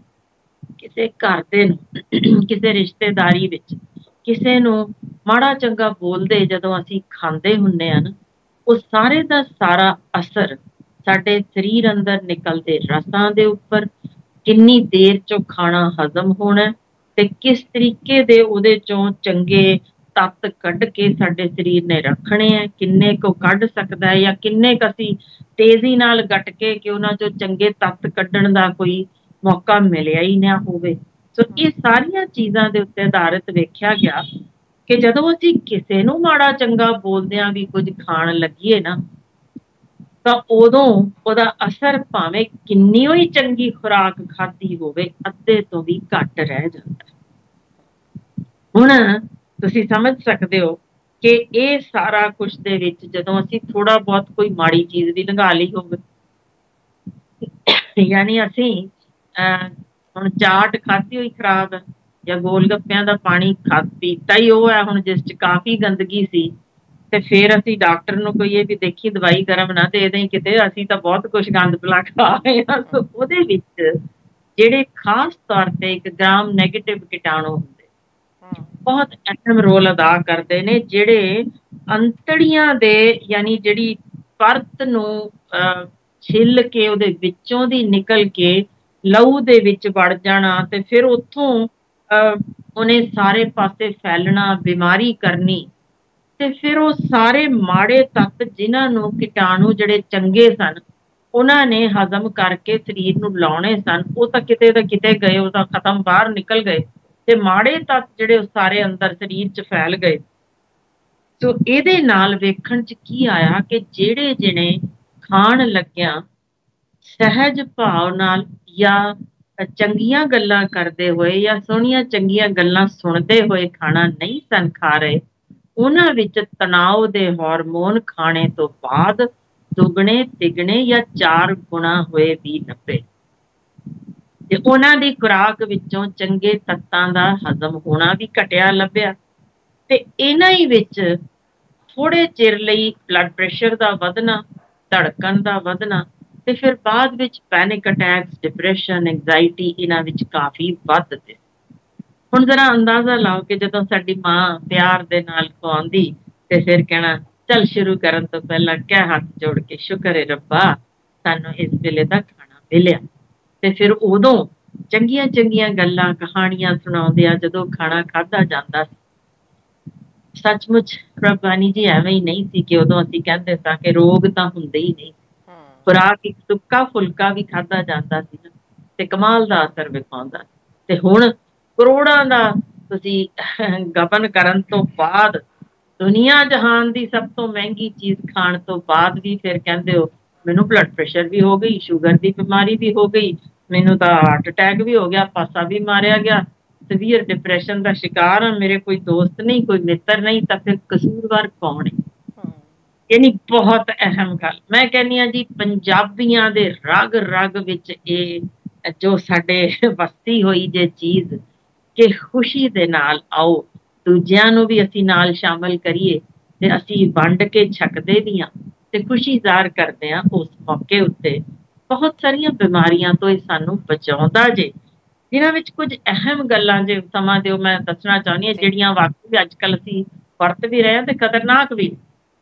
किसे घर दे नूं किसे रिश्तेदारी विच किसे नूं माड़ा चंगा बोलदे जदों असीं खांदे हुन्ने आ ना, वो सारे दा सारा असर साडे शरीर अंदर निकलदे रसां दे उपर, किन्नी देर चों खाना हजम होना ते किस तरीके दे उहदे चों चंगे तत्त कढ के साडे शरीर ने रखने हैं, किन्ने को कढ सकदा है, या किन्ने क असीं तेजी नाल गट के कि उहनां चों चंगे तत्त कढण दा कोई मौका मिलिया ही ना होवे। सो ये सारियां चीज़ां दे उत्ते आधारित वेख्या गया कि जदों असीं किसे नूं माड़ा चंगा बोलदिआं भी कुछ खाण लगीए ना, तां उदों उहदा असर भावें किन्नी ही चंगी खुराक खाधी होवे, अद्धे तो भी घट रह जांदा है। हुण तुसीं समझ सकदे हो कि ये सारा कुछ दे विच जदों असीं थोड़ा बहुत कोई माड़ी चीज़ भी लंघा लई होवे, यानी असीं हुण चाट खाधी होई खराब है, या गोल गप्पिਆਂ ਦਾ पानी खा पीता ही वो है, हुण जिस च काफ़ी गंदगी सी, ते फिर असीं डॉक्टर नूं कहीए भी देखी दवाई गरम ना दे दें किते, असीं तां बहुत कुछ गंद भला खा रहे हां। सो उहदे विच जिहड़े खास तौर ते एक ग्राम नैगेटिव कीटाणु हुंदे बहुत अहम रोल अदा करते ने, जिहड़े अंतड़ियां दे यानी जिहड़ी परत नूं छिल के उहदे विचों दी निकल के लहू दे विच वड़ जाना, ते फिर उत्थों उन्हें सारे पासे फैलना, बीमारी करनी, ते फिर वो सारे माड़े तत्त जिन्हां नूं कीटाणु जिहड़े चंगे सन उन्हां ने हजम करके शरीर नूं लाउणे सन, वो तां किते दा किते गए, वो तां खत्म बाहर निकल गए। ਤੇ ਮਾੜੇ ਤੱਤ ਜਿਹੜੇ ਉਹ ਸਾਰੇ ਅੰਦਰ ਸਰੀਰ 'ਚ ਫੈਲ ਗਏ। ਸੋ ਇਹਦੇ ਨਾਲ ਵੇਖਣ 'ਚ ਕੀ ਆਇਆ ਕਿ ਜਿਹੜੇ ਜਿਹੜੇ ਖਾਣ ਲੱਗਿਆਂ ਸਹਿਜ ਭਾਵ ਨਾਲ ਜਾਂ ਚੰਗੀਆਂ ਗੱਲਾਂ ਕਰਦੇ ਹੋਏ ਜਾਂ ਸੋਹਣੀਆਂ ਚੰਗੀਆਂ ਗੱਲਾਂ ਸੁਣਦੇ ਹੋਏ ਖਾਣਾ ਨਹੀਂ ਸਨ ਖਾ ਰਹੇ, ਉਹਨਾਂ ਵਿੱਚ ਤਣਾਅ ਦੇ ਹਾਰਮੋਨ ਖਾਣੇ ਤੋਂ ਬਾਅਦ ਦੁੱਗਣੇ ਤਿਗਣੇ ਜਾਂ ਚਾਰ ਗੁਣਾ ਹੋਏ ਵੀ ਲੱਭੇ ਤੇ ਉਹਨਾਂ ਦੀ ਖੁਰਾਕ ਵਿੱਚੋਂ ਚੰਗੇ ਤੱਤਾਂ ਦਾ ਹਜ਼ਮ ਹੋਣਾ ਵੀ ਘਟਿਆ ਲੱਭਿਆ। ਤੇ ਇਹਨਾਂ ਹੀ ਵਿੱਚ ਥੋੜੇ ਚਿਰ ਲਈ ਬਲੱਡ ਪ੍ਰੈਸ਼ਰ ਦਾ ਵਧਣਾ, ਧੜਕਣ ਦਾ ਵਧਣਾ ਤੇ ਫਿਰ ਬਾਅਦ ਵਿੱਚ ਪੈਨਿਕ ਅਟੈਕਸ, ਡਿਪਰੈਸ਼ਨ, ਐਂਗਜ਼ਾਇਟੀ ਇਹਨਾਂ ਵਿੱਚ ਕਾਫੀ ਵੱਧ ਤੇ ਹੁਣ ਜ਼ਰਾ ਅੰਦਾਜ਼ਾ ਲਾਓ ਕਿ ਜਦੋਂ ਸਾਡੀ ਮਾਂ ਪਿਆਰ ਦੇ ਨਾਲ ਖਵਾਉਂਦੀ ਤੇ ਫਿਰ ਕਹਿਣਾ ਚੱਲ ਸ਼ੁਰੂ ਕਰਨ ਤੋਂ ਪਹਿਲਾਂ ਕਹਿ ਹੱਥ ਜੋੜ ਕੇ ਸ਼ੁਕਰ ਹੈ ਰੱਬਾ ਸਾਨੂੰ ਇਸ ਵੇਲੇ ਦਾ ਖਾਣਾ ਮਿਲਿਆ। ਤੇ ਫਿਰ ਉਦੋਂ ਚੰਗੀਆਂ ਚੰਗੀਆਂ ਗੱਲਾਂ ਕਹਾਣੀਆਂ ਸੁਣਾਉਂਦੇ ਆ ਜਦੋਂ ਖਾਣਾ ਖਾਧਾ ਜਾਂਦਾ ਸੀ। ਸੱਚਮੁੱਚ ਰੱਬਾਨੀ ਜੀ ਐਵੇਂ ਹੀ ਨਹੀਂ ਸੀ ਕਿ ਉਦੋਂ ਅਸੀਂ ਕਹਿੰਦੇ ਸਾਂ ਕਿ ਰੋਗ ਤਾਂ ਹੁੰਦੇ ਹੀ ਨਹੀਂ, ਖੁਰਾਕ ਇੱਕ ਸੁੱਕਾ ਫੁਲਕਾ ਵੀ ਖਾਧਾ ਜਾਂਦਾ ਸੀ ਤੇ ਕਮਾਲ ਦਾ ਅਸਰ ਵਿਖਾਉਂਦਾ। ਤੇ ਹੁਣ ਕਰੋੜਾਂ ਦਾ ਤੁਸੀਂ ਗਬਨ ਕਰਨ ਤੋਂ ਬਾਅਦ ਦੁਨੀਆ ਜਹਾਨ ਦੀ ਸਭ ਤੋਂ ਮਹਿੰਗੀ ਚੀਜ਼ ਖਾਣ ਤੋਂ ਬਾਅਦ ਵੀ ਫਿਰ ਕਹਿੰਦੇ ਹੋ ਮੈਨੂੰ ਬਲੱਡ ਪ੍ਰੈਸ਼ਰ ਵੀ ਹੋ ਗਈ, ਸ਼ੂਗਰ ਦੀ ਬਿਮਾਰੀ ਵੀ ਹੋ ਗਈ, ਮੈਨੂੰ ਤਾਂ ਹਾਰਟ ਅਟੈਕ ਵੀ ਹੋ ਗਿਆ, ਪਾਸਾ ਵੀ ਮਾਰਿਆ ਗਿਆ, ਸੀਵੀਅਰ ਡਿਪਰੈਸ਼ਨ ਦਾ ਸ਼ਿਕਾਰ ਹਾਂ, ਮੇਰੇ ਕੋਈ ਦੋਸਤ ਨਹੀਂ, ਕੋਈ ਮਿੱਤਰ ਨਹੀਂ, ਤਾਂ ਫਿਰ ਕਸੂਰਵਾਰ ਕੌਣ ਹੈ? ਯਾਨੀ ਬਹੁਤ ਅਹਿਮ ਗੱਲ ਮੈਂ ਕਹਿੰਦੀ ਹਾਂ ਜੀ, ਪੰਜਾਬੀਆਂ ਦੇ ਰਗ ਰਗ ਵਿੱਚ ਇਹ ਜੋ ਸਾਡੇ ਵਸਤੀ ਹੋਈ ਜੇ ਚੀਜ਼ ਕਿ ਖੁਸ਼ੀ ਦੇ ਨਾਲ ਆਓ ਦੂਜਿਆਂ ਨੂੰ ਵੀ ਅਸੀਂ ਨਾਲ ਸ਼ਾਮਲ ਕਰੀਏ ਤੇ ਅਸੀਂ ਵੰਡ ਕੇ ਛਕਦੇ ਵੀ ਹਾਂ ਤੇ ਖੁਸ਼ੀ ਜ਼ਾਹਰ ਕਰਦੇ ਹਾਂ ਉਸ ਮੌਕੇ ਉੱਤੇ। ਬਹੁਤ ਸਾਰੀਆਂ ਬਿਮਾਰੀਆਂ ਤੋਂ ਇਹ ਸਾਨੂੰ ਬਚਾਉਂਦਾ ਜੇ, ਜਿਨ੍ਹਾਂ ਵਿੱਚ ਕੁਝ ਅਹਿਮ ਗੱਲਾਂ ਜੇ ਸਮਾਂ ਦਿਓ ਮੈਂ ਦੱਸਣਾ ਚਾਹੁੰਦੀ ਹਾਂ, ਜਿਹੜੀਆਂ ਵਾਕਈ ਅੱਜ ਕੱਲ੍ਹ ਅਸੀਂ ਵਰਤ ਵੀ ਰਹੇ ਹਾਂ ਤੇ ਖਤਰਨਾਕ ਵੀ,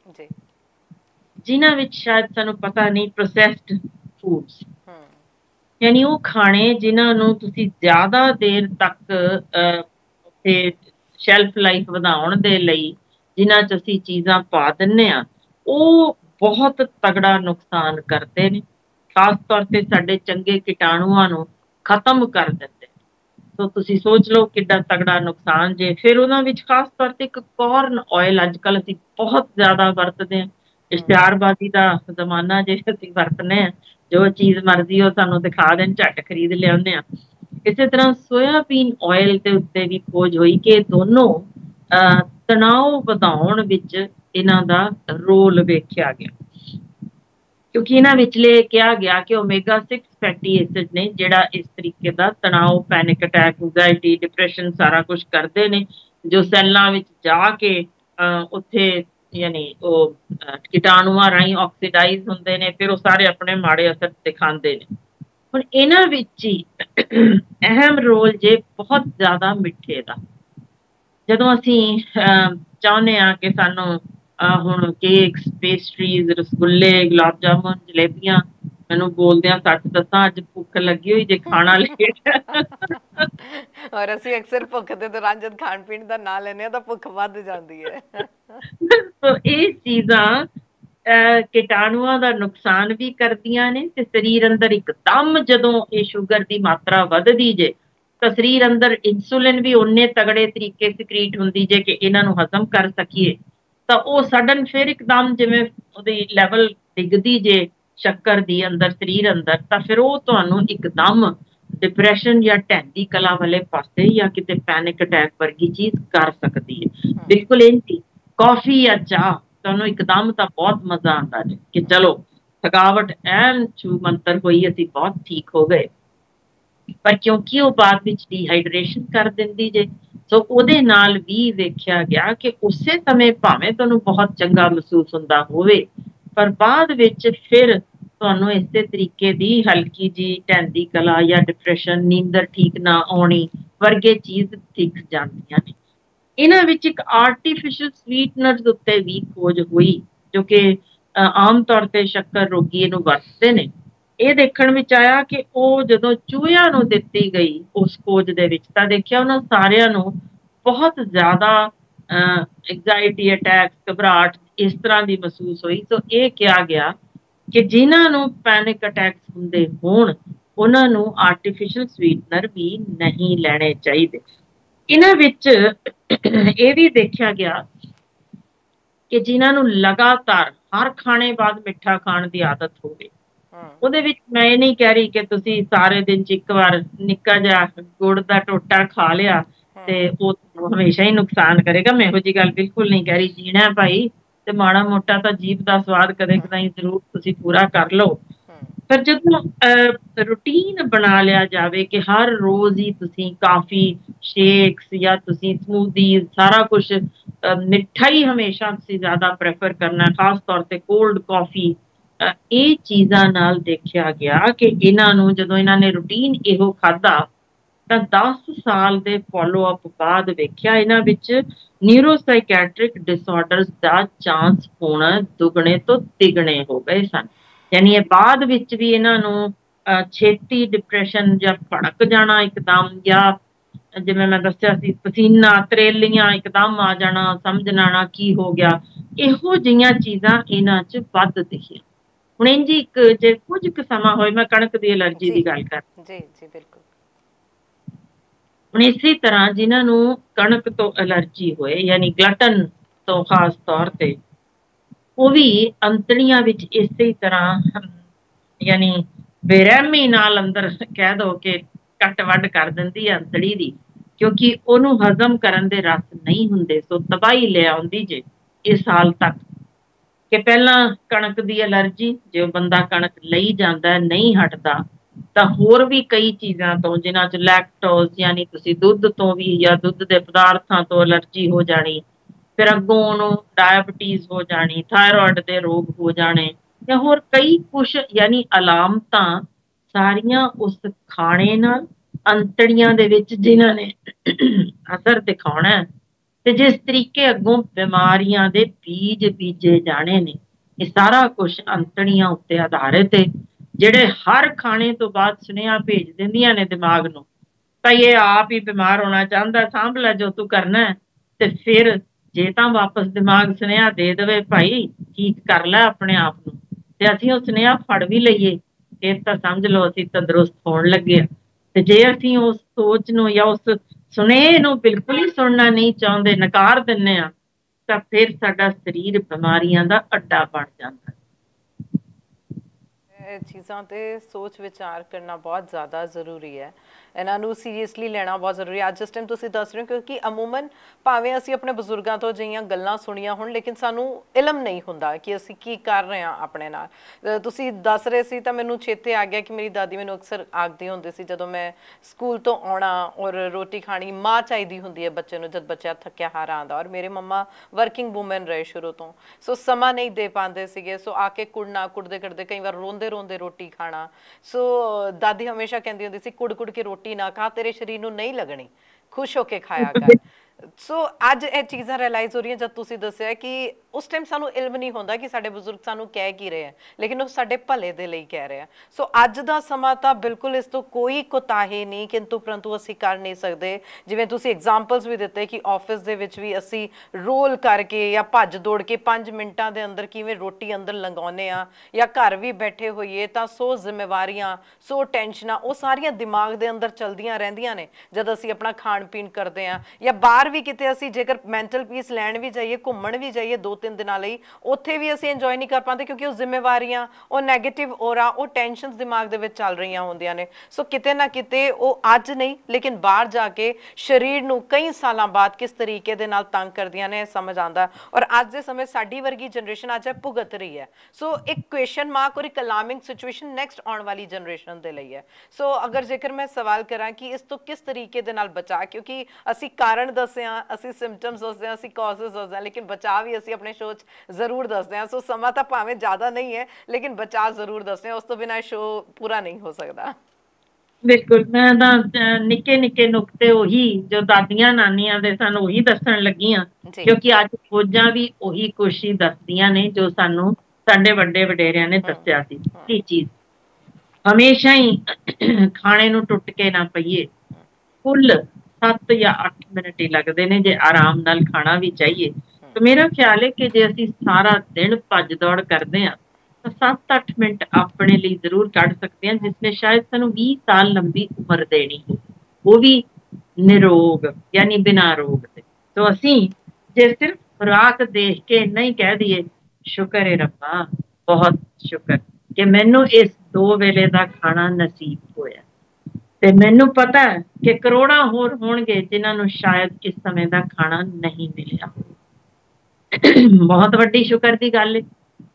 ਜਿਨ੍ਹਾਂ ਵਿੱਚ ਸ਼ਾਇਦ ਸਾਨੂੰ ਪਤਾ ਨਹੀਂ, ਪ੍ਰੋਸੈਸਡ ਫੂਡਸ, ਯਾਨੀ ਉਹ ਖਾਣੇ ਜਿਨ੍ਹਾਂ ਨੂੰ ਤੁਸੀਂ ਜ਼ਿਆਦਾ ਦੇਰ ਤੱਕ ਤੇ ਸ਼ੈਲਫ ਲਾਈਫ ਵਧਾਉਣ ਦੇ ਲਈ ਜਿਨ੍ਹਾਂ 'ਚ ਅਸੀਂ ਚੀਜ਼ਾਂ ਪਾ ਦਿੰਦੇ ਹਾਂ, ਉਹ ਬਹੁਤ ਤਗੜਾ ਨੁਕਸਾਨ ਕਰਦੇ ਨੇ, ਖਾਸ ਤੌਰ ਤੇ ਸਾਡੇ ਚੰਗੇ ਕੀਟਾਣੂਆਂ ਨੂੰ ਖਤਮ ਕਰ ਦਿੰਦੇ। ਸੋ ਤੁਸੀਂ ਸੋਚ ਲਓ ਕਿੱਡਾ ਤਗੜਾ ਨੁਕਸਾਨ ਜੇ। ਫਿਰ ਉਹਨਾਂ ਵਿੱਚ ਖਾਸ ਤੌਰ ਤੇ ਇੱਕ ਕੋਰਨ ਆਇਲ ਅੱਜ ਕੱਲ੍ਹ ਅਸੀਂ ਬਹੁਤ ਜ਼ਿਆਦਾ ਵਰਤਦੇ ਹਾਂ, ਇਸ਼ਤਿਹਾਰਬਾਜ਼ੀ ਦਾ ਜ਼ਮਾਨਾ ਜੇ, ਅਸੀਂ ਵਰਤਨੇ ਹਾਂ ਜੋ ਚੀਜ਼ ਮਰਜ਼ੀ ਉਹ ਸਾਨੂੰ ਦਿਖਾ ਦੇਣ ਝੱਟ ਖਰੀਦ ਲਿਆਉਂਦੇ ਹਾਂ। ਇਸੇ ਤਰ੍ਹਾਂ ਸੋਇਆਬੀਨ ਆਇਲ ਦੇ ਉੱਤੇ ਵੀ ਖੋਜ ਹੋਈ ਕਿ ਦੋਨੋਂ ਅਹ ਤਣਾਅ ਵਧਾਉਣ ਵਿੱਚ ਇਹਨਾਂ ਦਾ ਰੋਲ ਵੇਖਿਆ ਗਿਆ, ਕਿਉਂਕਿ ਇਹਨਾਂ ਵਿਚਲੇ ਕਿਹਾ ਗਿਆ ਕਿ ਓਮੇਗਾ ਸਿਕਸ ਫੈਟੀ ਐਸਿਡ ਨੇ ਜਿਹੜਾ ਇਸ ਤਰੀਕੇ ਦਾ ਤਣਾਅ, ਪੈਨਿਕ ਅਟੈਕ, ਐਂਗਜ਼ਾਇਟੀ, ਡਿਪਰੈਸ਼ਨ ਸਾਰਾ ਕੁਝ ਕਰਦੇ ਨੇ, ਜੋ ਸੈੱਲਾਂ ਵਿੱਚ ਜਾ ਕੇ ਅਹ ਉੱਥੇ ਯਾਨੀ ਉਹ ਕੀਟਾਣੂਆਂ ਰਾਹੀਂ ਆਕਸੀਡਾਈਜ਼ ਹੁੰਦੇ ਨੇ, ਫਿਰ ਉਹ ਸਾਰੇ ਆਪਣੇ ਮਾੜੇ ਅਸਰ ਦਿਖਾਉਂਦੇ ਨੇ। ਹੁਣ ਇਹਨਾਂ ਵਿੱਚ ਹੀ ਅਹਿਮ ਰੋਲ ਜੇ ਬਹੁਤ ਜ਼ਿਆਦਾ ਮਿੱਠੇ ਦਾ। ਜਦੋਂ ਅਸੀਂ ਅਹ ਚਾਹੁੰਦੇ ਹਾਂ ਕਿ ਸਾਨੂੰ ਹੁਣ ਕੇਕਸ, ਪੇਸਟਰੀਜ਼, ਰਸਗੁੱਲੇ, ਗੁਲਾਬ ਜਾਮੁਨ, ਜਲੇਬੀਆਂ, ਮੈਨੂੰ ਬੋਲਦਿਆਂ ਸੱਚ ਦੱਸਾਂ ਅੱਜ ਭੁੱਖ ਲੱਗੀ ਹੋਈ ਜੇ, ਖਾਣਾ ਲੇਟ ਔਰ ਅਸੀਂ ਅਕਸਰ ਭੁੱਖ ਦੇ ਦੌਰਾਨ ਜਦ ਖਾਣ ਪੀਣ ਦਾ ਨਾਂ ਲੈਂਦੇ ਹਾਂ ਤਾਂ ਭੁੱਖ ਵੱਧ ਜਾਂਦੀ ਹੈ। ਸੋ ਇਹ ਚੀਜ਼ਾਂ ਕੀਟਾਣੂਆਂ ਦਾ ਨੁਕਸਾਨ ਵੀ ਕਰਦੀਆਂ ਨੇ ਤੇ ਸਰੀਰ ਅੰਦਰ ਇੱਕਦਮ ਜਦੋਂ ਇਹ ਸ਼ੂਗਰ ਦੀ ਮਾਤਰਾ ਵੱਧਦੀ ਜੇ ਤਾਂ ਸਰੀਰ ਅੰਦਰ ਇਨਸੂਲਿਨ ਵੀ ਓਨੇ ਤਗੜੇ ਤਰੀਕੇ ਸਕਰੀਟ ਹੁੰਦੀ ਜੇ ਕਿ ਇਹਨਾਂ ਨੂੰ ਹਜ਼ਮ ਕਰ ਸਕੀਏ, ਤਾਂ ਉਹ ਸਡਨ ਫਿਰ ਇੱਕਦਮ ਜਿਵੇਂ ਉਹਦੀ ਲੈਵਲ ਡਿੱਗਦੀ ਜੇ ਸ਼ੱਕਰ ਦੀ ਅੰਦਰ ਸਰੀਰ ਅੰਦਰ, ਤਾਂ ਫਿਰ ਉਹ ਤੁਹਾਨੂੰ ਇੱਕਦਮ ਡਿਪਰੈਸ਼ਨ ਜਾਂ ਢਹਿੰਦੀ ਕਲਾ ਵਾਲੇ ਪਾਸੇ ਜਾਂ ਕਿਤੇ ਪੈਨਿਕ ਅਟੈਕ ਵਰਗੀ ਚੀਜ਼ ਕਰ ਸਕਦੀ ਹੈ। ਬਿਲਕੁਲ ਇੰਝ ਕੌਫੀ ਜਾਂ ਚਾਹ ਤੁਹਾਨੂੰ ਇੱਕਦਮ ਤਾਂ ਬਹੁਤ ਮਜ਼ਾ ਆਉਂਦਾ ਜੇ ਕਿ ਚਲੋ ਥਕਾਵਟ ਐਨ ਛੂ ਮੰਤਰ ਹੋਈ, ਅਸੀਂ ਬਹੁਤ ਠੀਕ ਹੋ ਗਏ, ਪਰ ਕਿਉਂਕਿ ਉਹ ਬਾਅਦ ਵਿੱਚ ਡੀਹਾਈਡਰੇਸ਼ਨ ਕਰ ਦਿੰਦੀ ਜੇ, ਸੋ ਉਹਦੇ ਨਾਲ ਵੀ ਵੇਖਿਆ ਗਿਆ ਕਿ ਉਸੇ ਸਮੇਂ ਭਾਵੇਂ ਤੁਹਾਨੂੰ ਬਹੁਤ ਚੰਗਾ ਮਹਿਸੂਸ ਹੁੰਦਾ ਹੋਵੇ, ਪਰ ਬਾਅਦ ਵਿੱਚ ਫਿਰ ਤੁਹਾਨੂੰ ਇਸੇ ਤਰੀਕੇ ਦੀ ਹਲਕੀ ਜੀ ਢਹਿੰਦੀ ਕਲਾ ਜਾਂ ਡਿਪਰੈਸ਼ਨ, ਨੀਂਦਰ ਠੀਕ ਨਾ ਆਉਣੀ ਵਰਗੇ ਚੀਜ਼ ਦਿਖ ਜਾਂਦੀਆਂ ਨੇ। ਇਹਨਾਂ ਵਿੱਚ ਇੱਕ ਆਰਟੀਫਿਸ਼ਲ ਸਵੀਟਨਰਸ ਉੱਤੇ ਵੀ ਖੋਜ ਹੋਈ, ਜੋ ਕਿ ਆਮ ਤੌਰ ਤੇ ਸ਼ੱਕਰ ਰੋਗੀ ਇਹਨੂੰ ਵਰਤਦੇ ਨੇ। ਇਹ ਦੇਖਣ ਵਿੱਚ ਆਇਆ ਕਿ ਉਹ ਜਦੋਂ ਚੂਹਿਆਂ ਨੂੰ ਦਿੱਤੀ ਗਈ ਉਸ ਖੋਜ ਦੇ ਵਿੱਚ, ਤਾਂ ਦੇਖਿਆ ਉਹਨਾਂ ਸਾਰਿਆਂ ਨੂੰ ਬਹੁਤ ਜ਼ਿਆਦਾ ਐਂਗਜ਼ਾਇਟੀ ਅਟੈਕ, ਘਬਰਾਹਟ ਇਸ ਤਰ੍ਹਾਂ ਦੀ ਮਹਿਸੂਸ ਹੋਈ। ਸੋ ਇਹ ਕਿਹਾ ਗਿਆ ਕਿ ਜਿਨ੍ਹਾਂ ਨੂੰ ਪੈਨਿਕ ਅਟੈਕਸ ਹੁੰਦੇ ਹੋਣ ਉਹਨਾਂ ਨੂੰ ਆਰਟੀਫਿਸ਼ਲ ਸਵੀਟਨਰ ਵੀ ਨਹੀਂ ਲੈਣੇ ਚਾਹੀਦੇ। ਇਹਨਾਂ ਵਿੱਚ ਇਹ ਵੀ ਦੇਖਿਆ ਗਿਆ ਕਿ ਜਿਨ੍ਹਾਂ ਨੂੰ ਲਗਾਤਾਰ ਹਰ ਖਾਣੇ ਬਾਅਦ ਮਿੱਠਾ ਖਾਣ ਦੀ ਆਦਤ ਹੋਵੇ, ਉਹਦੇ ਵਿੱਚ ਮੈਂ ਇਹ ਨਹੀਂ ਕਹਿ ਰਹੀ ਕਿ ਤੁਸੀਂ ਸਾਰੇ ਦਿਨ ਚ ਇੱਕ ਵਾਰ ਨਿੱਕਾ ਜਿਹਾ ਗੁੜ ਦਾ ਟੋਟਾ ਖਾ ਲਿਆ ਤੇ ਉਹ ਹਮੇਸ਼ਾ ਹੀ ਨੁਕਸਾਨ ਕਰੇਗਾ। ਮੈਂ ਇਹੋ ਜਿਹੀ ਗੱਲ ਬਿਲਕੁਲ ਨਹੀਂ ਕਹਿ ਰਹੀ। ਜੀਣਾ ਭਾਈ ਤੇ ਮਾੜਾ ਮੋਟਾ ਤਾਂ ਜੀਭ ਦਾ ਸਵਾਦ ਕਦੇ ਕਦਾਈ ਜ਼ਰੂਰ ਤੁਸੀਂ ਪੂਰਾ ਕਰ ਲਓ। ਪਰ ਜਦੋਂ ਰੂਟੀਨ ਬਣਾ ਲਿਆ ਜਾਵੇ ਕਿ ਹਰ ਰੋਜ਼ ਹੀ ਤੁਸੀਂ ਕਾਫੀ, ਸ਼ੇਕਸ ਜਾਂ ਤੁਸੀਂ ਸਮੂਦੀ, ਸਾਰਾ ਕੁਝ ਮਿੱਠਾ ਹੀ ਹਮੇਸ਼ਾ ਤੁਸੀਂ ਜ਼ਿਆਦਾ ਪ੍ਰੈਫਰ ਕਰਨਾ, ਖਾਸ ਤੌਰ ਤੇ ਕੋਲਡ ਕਾਫੀ, ਇਹ ਚੀਜ਼ਾਂ ਨਾਲ ਦੇਖਿਆ ਗਿਆ ਕਿ ਇਹਨਾਂ ਨੂੰ ਜਦੋਂ ਇਹਨਾਂ ਨੇ ਰੂਟੀਨ ਇਹੋ ਖਾਧਾ ਤਾਂ ਦਸ ਸਾਲ ਦੇ ਫੋਲੋ ਅਪ ਬਾਅਦ ਵੇਖਿਆ ਇਹਨਾਂ ਵਿੱਚ ਨਿਊਰੋਸਾਈਕੈਟ੍ਰਿਕ ਡਿਸਆਰਡਰਸ ਦਾ ਚਾਂਸ ਹੋਣਾ ਦੁੱਗਣੇ ਤੋਂ ਤਿਗਣੇ ਹੋ ਗਏ ਸਨ। ਯਾਨੀ ਇਹ ਬਾਅਦ ਵਿੱਚ ਵੀ ਇਹਨਾਂ ਨੂੰ ਛੇਤੀ ਡਿਪਰੈਸ਼ਨ ਜਾਂ ਭੜਕ ਜਾਣਾ ਇੱਕਦਮ, ਜਾਂ ਜਿਵੇਂ ਮੈਂ ਦੱਸਿਆ ਸੀ ਪਸੀਨਾ, ਤਰੇਲੀਆਂ ਇੱਕਦਮ ਆ ਜਾਣਾ, ਸਮਝ ਨਾ ਆਉਣਾ ਕੀ ਹੋ ਗਿਆ, ਇਹੋ ਜਿਹੀਆਂ ਚੀਜ਼ਾਂ ਇਹਨਾਂ 'ਚ ਵੱਧ ਦਿਖੀਆਂ। ਹੁਣ ਇੰਝ ਇੱਕ ਜੇ ਕੁਝ ਕੁ ਸਮਾਂ ਹੋਏ, ਮੈਂ ਕਣਕ ਦੀ ਐਲਰਜੀ ਦੀ ਗੱਲ ਕਰ ਜੀ ਜੀ ਬਿਲਕੁਲ। ਹੁਣ ਇਸੇ ਤਰ੍ਹਾਂ ਜਿਨ੍ਹਾਂ ਨੂੰ ਕਣਕ ਤੋਂ ਐਲਰਜੀ ਹੋਏ, ਯਾਨੀ ਗਲਟਨ ਤੋਂ ਖਾਸ ਤੌਰ ਤੇ, ਉਹ ਵੀ ਅੰਤੜੀਆਂ ਵਿੱਚ ਇਸੇ ਤਰ੍ਹਾਂ ਯਾਨੀ ਬੇਰਹਿਮੀ ਨਾਲ ਅੰਦਰ ਕਹਿ ਦੋ ਕਿ ਕੱਟ ਵੱਢ ਕਰ ਦਿੰਦੀ ਹੈ ਅੰਤੜੀ ਦੀ, ਕਿਉਂਕਿ ਉਹਨੂੰ ਹਜ਼ਮ ਕਰਨ ਦੇ ਰਸ ਨਹੀਂ ਹੁੰਦੇ। ਸੋ ਤਬਾਹੀ ਲੈ ਆਉਂਦੀ ਜੇ ਇਸ ਹਾਲ ਤੱਕ ਕਿ ਪਹਿਲਾਂ ਕਣਕ ਦੀ ਐਲਰਜੀ, ਜੇ ਉਹ ਬੰਦਾ ਕਣਕ ਲਈ ਜਾਂਦਾ ਨਹੀਂ ਹਟਦਾ, ਤਾਂ ਹੋਰ ਵੀ ਕਈ ਚੀਜ਼ਾਂ ਤੋਂ ਜਿਨ੍ਹਾਂ 'ਚ ਲੈਕਟੋਜ਼ ਯਾਨੀ ਤੁਸੀਂ ਦੁੱਧ ਤੋਂ ਵੀ ਜਾਂ ਦੁੱਧ ਦੇ ਪਦਾਰਥਾਂ ਤੋਂ ਐਲਰਜੀ ਹੋ ਜਾਣੀ, ਫਿਰ ਅੱਗੋਂ ਉਹਨੂੰ ਡਾਇਬਟੀਜ਼ ਹੋ ਜਾਣੀ, ਥਾਇਰੋਇਡ ਦੇ ਰੋਗ ਹੋ ਜਾਣੇ, ਜਾਂ ਹੋਰ ਕਈ ਕੁਛ ਯਾਨੀ ਅਲਾਮਤਾਂ ਸਾਰੀਆਂ ਉਸ ਖਾਣੇ ਨਾਲ ਅੰਤੜੀਆਂ ਦੇ ਵਿੱਚ ਜਿਨ੍ਹਾਂ ਨੇ ਅਸਰ ਦਿਖਾਉਣਾ ਤੇ ਜਿਸ ਤਰੀਕੇ ਅੱਗੋਂ ਬਿਮਾਰੀਆਂ ਦੇ ਬੀਜ ਬੀਜੇ ਜਾਣੇ ਨੇ, ਇਹ ਸਾਰਾ ਕੁਛ ਅੰਤੜੀਆਂ ਉੱਤੇ ਆਧਾਰਿਤ ਹੈ, ਜਿਹੜੇ ਹਰ ਖਾਣੇ ਤੋਂ ਬਾਅਦ ਸੁਨੇਹਾ ਭੇਜ ਦਿੰਦੀਆਂ ਨੇ ਦਿਮਾਗ ਨੂੰ, ਤਾਂ ਇਹ ਆਪ ਹੀ ਬਿਮਾਰ ਹੋਣਾ ਚਾਹੁੰਦਾ, ਸਾਂਭ ਲੈ ਜੋ ਤੂੰ ਕਰਨਾ। ਤੇ ਫਿਰ ਜੇ ਤਾਂ ਵਾਪਸ ਦਿਮਾਗ ਸੁਨੇਹਾ ਦੇ ਦੇਵੇ ਭਾਈ ਠੀਕ ਕਰ ਲੈ ਆਪਣੇ ਆਪ ਨੂੰ, ਤੇ ਅਸੀਂ ਉਹ ਸੁਨੇਹਾ ਫੜ ਵੀ ਲਈਏ, ਫਿਰ ਤਾਂ ਸਮਝ ਲਓ ਅਸੀਂ ਤੰਦਰੁਸਤ ਹੋਣ ਲੱਗੇ। ਤੇ ਜੇ ਅਸੀਂ ਉਸ ਸੋਚ ਨੂੰ ਜਾਂ ਉਸ ਸੁਨੇਹੇ ਨੂੰ ਬਿਲਕੁਲ ਹੀ ਸੁਣਨਾ ਨਹੀਂ ਚਾਹੁੰਦੇ, ਨਕਾਰ ਦਿੰਦੇ ਹਾਂ, ਤਾਂ ਫਿਰ ਸਾਡਾ ਸਰੀਰ ਬਿਮਾਰੀਆਂ ਦਾ ਅੱਡਾ ਬਣ ਜਾਂਦਾ। ਇਹ ਚੀਜ਼ਾਂ ਤੇ ਸੋਚ ਵਿਚਾਰ ਕਰਨਾ ਬਹੁਤ ਜ਼ਿਆਦਾ ਜ਼ਰੂਰੀ ਹੈ, ਇਹਨਾਂ ਨੂੰ ਸੀਰੀਅਸਲੀ ਲੈਣਾ ਬਹੁਤ ਜ਼ਰੂਰੀ ਹੈ। ਅੱਜ ਇਸ ਟਾਈਮ ਤੁਸੀਂ ਦੱਸ ਰਹੇ ਹੋ ਕਿਉਂਕਿ ਅਮੂਮਨ ਭਾਵੇਂ ਅਸੀਂ ਆਪਣੇ ਬਜ਼ੁਰਗਾਂ ਤੋਂ ਜਿਹੀਆਂ ਗੱਲਾਂ ਸੁਣੀਆਂ ਹੋਣ, ਲੇਕਿਨ ਸਾਨੂੰ ਇਲਮ ਨਹੀਂ ਹੁੰਦਾ ਕਿ ਅਸੀਂ ਕੀ ਕਰ ਰਹੇ ਹਾਂ ਆਪਣੇ ਨਾਲ। ਤੁਸੀਂ ਦੱਸ ਰਹੇ ਸੀ ਤਾਂ ਮੈਨੂੰ ਚੇਤੇ ਆ ਗਿਆ ਕਿ ਮੇਰੀ ਦਾਦੀ ਮੈਨੂੰ ਅਕਸਰ ਆਖਦੀ ਹੁੰਦੀ ਸੀ, ਜਦੋਂ ਮੈਂ ਸਕੂਲ ਤੋਂ ਆਉਣਾ ਔਰ ਰੋਟੀ ਖਾਣੀ, ਮਾਂ ਚਾਹੀਦੀ ਹੁੰਦੀ ਹੈ ਬੱਚੇ ਨੂੰ ਜਦ ਬੱਚਾ ਥੱਕਿਆ ਹਾਰਾ ਆਉਂਦਾ, ਔਰ ਮੇਰੇ ਮੰਮਾ ਵਰਕਿੰਗ ਵੂਮੈਨ ਰਹੇ ਸ਼ੁਰੂ ਤੋਂ, ਸੋ ਸਮਾਂ ਨਹੀਂ ਦੇ ਪਾਉਂਦੇ ਸੀਗੇ, ਸੋ ਆ ਕੇ ਕੁੜਨਾ, ਕੁੜਦੇ ਕੁੜਦੇ ਕਈ ਵਾਰ ਰੋਂਦੇ ਰੋਂਦੇ ਰੋਟੀ ਖਾਣਾ। ਸੋ ਦਾਦੀ ਹਮੇਸ਼ਾ ਕਹਿੰਦੀ ਹੁੰਦੀ ਸੀ ਕੁੜ ਕੁੜ ਕੇ ਰੋਟੀ ਨਾ ਖਾ, ਤੇਰੇ ਸਰੀਰ ਨੂੰ ਨਹੀਂ ਲੱਗਣੀ, ਖੁਸ਼ ਹੋ ਕੇ ਖਾਇਆ ਕਰ। ਸੋ ਅੱਜ ਇਹ ਚੀਜ਼ਾਂ ਰਿਅਲਾਈਜ਼ ਹੋ ਰਹੀਆਂ ਜਦ ਤੁਸੀਂ ਦੱਸਿਆ ਕਿ ਉਸ ਟਾਈਮ ਸਾਨੂੰ ਇਲਮ ਨਹੀਂ ਹੁੰਦਾ ਕਿ ਸਾਡੇ ਬਜ਼ੁਰਗ ਸਾਨੂੰ ਕਹਿ ਕੀ ਰਹੇ ਆ, ਲੇਕਿਨ ਉਹ ਸਾਡੇ ਭਲੇ ਦੇ ਲਈ ਕਹਿ ਰਹੇ ਆ। ਸੋ ਅੱਜ ਦਾ ਸਮਾਂ ਤਾਂ ਬਿਲਕੁਲ ਇਸ ਤੋਂ ਕੋਈ ਕੋਤਾਹੀ ਨਹੀਂ, ਕਿੰਤੂ ਪਰੰਤੂ ਅਸੀਂ ਕਰ ਨਹੀਂ ਸਕਦੇ। ਜਿਵੇਂ ਤੁਸੀਂ ਐਗਜ਼ਾਮਪਲਸ ਵੀ ਦਿੱਤੇ ਕਿ ਆਫਿਸ ਦੇ ਵਿੱਚ ਵੀ ਅਸੀਂ ਰੋਲ ਕਰਕੇ ਜਾਂ ਭੱਜ ਦੌੜ ਕੇ ਪੰਜ ਮਿੰਟਾਂ ਦੇ ਅੰਦਰ ਕਿਵੇਂ ਰੋਟੀ ਅੰਦਰ ਲੰਘਾਉਂਦੇ ਆ, ਜਾਂ ਘਰ ਵੀ ਬੈਠੇ ਹੋਈਏ ਤਾਂ ਸੌ ਜ਼ਿੰਮੇਵਾਰੀਆਂ, ਸੌ ਟੈਨਸ਼ਨਾਂ ਉਹ ਸਾਰੀਆਂ ਦਿਮਾਗ ਦੇ ਅੰਦਰ ਚਲਦੀਆਂ ਰਹਿੰਦੀਆਂ ਨੇ ਜਦ ਅਸੀਂ ਆਪਣਾ ਖਾਣ ਪੀਣ ਕਰਦੇ ਹਾਂ। ਜਾਂ ਬਾਹਰ ਵੀ ਕਿਤੇ ਅਸੀਂ ਜੇਕਰ ਮੈਂਟਲ ਪੀਸ ਲੈਣ ਵੀ ਜਾਈਏ, ਘੁੰਮਣ ਵੀ ਜਾਈਏ ਦੋ ਤਿੰਨ ਦਿਨਾਂ ਲਈ, ਉੱਥੇ ਵੀ ਅਸੀਂ ਇੰਜੋਏ ਨਹੀਂ ਕਰ ਪਾਉਂਦੇ ਕਿਉਂਕਿ ਉਹ ਜ਼ਿੰਮੇਵਾਰੀਆਂ, ਉਹ ਨੈਗੇਟਿਵ ਔਰਾ, ਉਹ ਟੈਨਸ਼ਨਸ ਦਿਮਾਗ ਦੇ ਵਿੱਚ ਚੱਲ ਰਹੀਆਂ ਹੁੰਦੀਆਂ ਨੇ। ਸੋ ਕਿਤੇ ਨਾ ਕਿਤੇ ਉਹ ਅੱਜ ਨਹੀਂ ਲੇਕਿਨ ਬਾਹਰ ਜਾ ਕੇ ਸਰੀਰ ਨੂੰ ਕਈ ਸਾਲਾਂ ਬਾਅਦ ਕਿਸ ਤਰੀਕੇ ਦੇ ਨਾਲ ਤੰਗ ਕਰਦੀਆਂ ਨੇ ਸਮਝ ਆਉਂਦਾ। ਔਰ ਅੱਜ ਦੇ ਸਮੇਂ ਸਾਡੀ ਵਰਗੀ ਜਨਰੇਸ਼ਨ ਅੱਜ ਭੁਗਤ ਰਹੀ ਹੈ। ਸੋ ਇੱਕ ਕੁਐਸਚਨ ਮਾਰਕ ਔਰ ਇੱਕ ਅਲਾਰਮਿੰਗ ਸਿਚੁਏਸ਼ਨ ਨੈਕਸਟ ਆਉਣ ਵਾਲੀ ਜਨਰੇਸ਼ਨ ਦੇ ਲਈ ਹੈ। ਸੋ ਅਗਰ ਜੇਕਰ ਮੈਂ ਸਵਾਲ ਕਰਾਂ ਕਿ ਇਸ ਤੋਂ ਕਿਸ ਤਰੀਕੇ ਦੇ ਨਾਲ ਬਚਾ, ਕਿਉਂਕਿ ਅਸੀਂ ਕਾਰਨ ਦੱਸੇ ਹਾਂ, ਅਸੀਂ ਸਿੰਪਟਮਸ ਦੱਸਦੇ ਹਾਂ, ਅਸੀਂ ਕਾਜ਼ਸ ਦੱਸਦੇ ਹਾਂ, ਲੇਕਿਨ ਬਚਾਅ ਵੀ ਅਸੀਂ ਆਪਣੇ ਸ਼ੋਅ 'ਚ ਜ਼ਰੂਰ ਦੱਸਦੇ ਹਾਂ। ਸੋ ਸਮਾਂ ਤਾਂ ਭਾਵੇਂ ਜ਼ਿਆਦਾ ਨਹੀਂ ਹੈ ਲੇਕਿਨ ਬਚਾਅ ਜ਼ਰੂਰ ਦੱਸਦੇ ਹਾਂ, ਉਸ ਤੋਂ ਬਿਨਾਂ ਸ਼ੋਅ ਪੂਰਾ ਨਹੀਂ ਹੋ ਸਕਦਾ। ਬਿਲਕੁਲ, ਮੈਂ ਤਾਂ ਨਿੱਕੇ ਨਿੱਕੇ ਨੁਕਤੇ ਉਹੀ ਜੋ ਦਾਦੀਆਂ ਨਾਨੀਆਂ ਦੇ ਸਾਨੂੰ ਉਹੀ ਦੱਸਣ ਲੱਗੀ ਹਾਂ, ਕਿਉਂਕਿ ਅੱਜ ਖੋਜਾਂ ਵੀ ਉਹੀ ਕੁਛ ਹੀ ਦੱਸਦੀਆਂ ਨੇ ਜੋ ਸਾਨੂੰ ਸਾਡੇ ਵੱਡੇ ਵਡੇਰਿਆਂ ਨੇ ਦੱਸਿਆ ਸੀ। ਇਹ ਚੀਜ਼ ਹਮੇਸ਼ਾ ਹੀ ਖਾਣੇ ਨੂੰ ਟੁੱਟ ਕੇ ਨਾ ਪਈਏ, ਕੁੱਲ ਸੱਤ ਜਾਂ ਅੱਠ ਮਿੰਟ ਹੀ ਲੱਗਦੇ ਨੇ ਜੇ ਆਰਾਮ ਨਾਲ ਖਾਣਾ ਵੀ ਚਾਹੀਏ। ਤੇ ਮੇਰਾ ਖਿਆਲ ਹੈ ਕਿ ਜੇ ਅਸੀਂ ਸਾਰਾ ਦਿਨ ਭੱਜ ਦੌੜ ਕਰਦੇ ਹਾਂ ਤਾਂ ਸੱਤ ਅੱਠ ਮਿੰਟ ਆਪਣੇ ਲਈ ਜ਼ਰੂਰ ਕੱਢ ਸਕਦੇ ਹਾਂ, ਜਿਸਨੇ ਸ਼ਾਇਦ ਸਾਨੂੰ ਵੀਹ ਸਾਲ ਲੰਬੀ ਉਮਰ ਦੇਣੀ ਹੋ। ਉਹ ਵੀ निरोग यानी बिना रोग दे। तो असी जे सिर्फ खुराक देख के नहीं कह दिए शुक्र है रब्बा, बहुत शुक्र कि मैनू इस दो वेले का खाना नसीब होया, ते मैनू पता है कि करोड़ां होर होणगे जिन्हां नू शायद इस समय का खाना नहीं मिलिया। बहुत वड्डी शुक्र की गल है।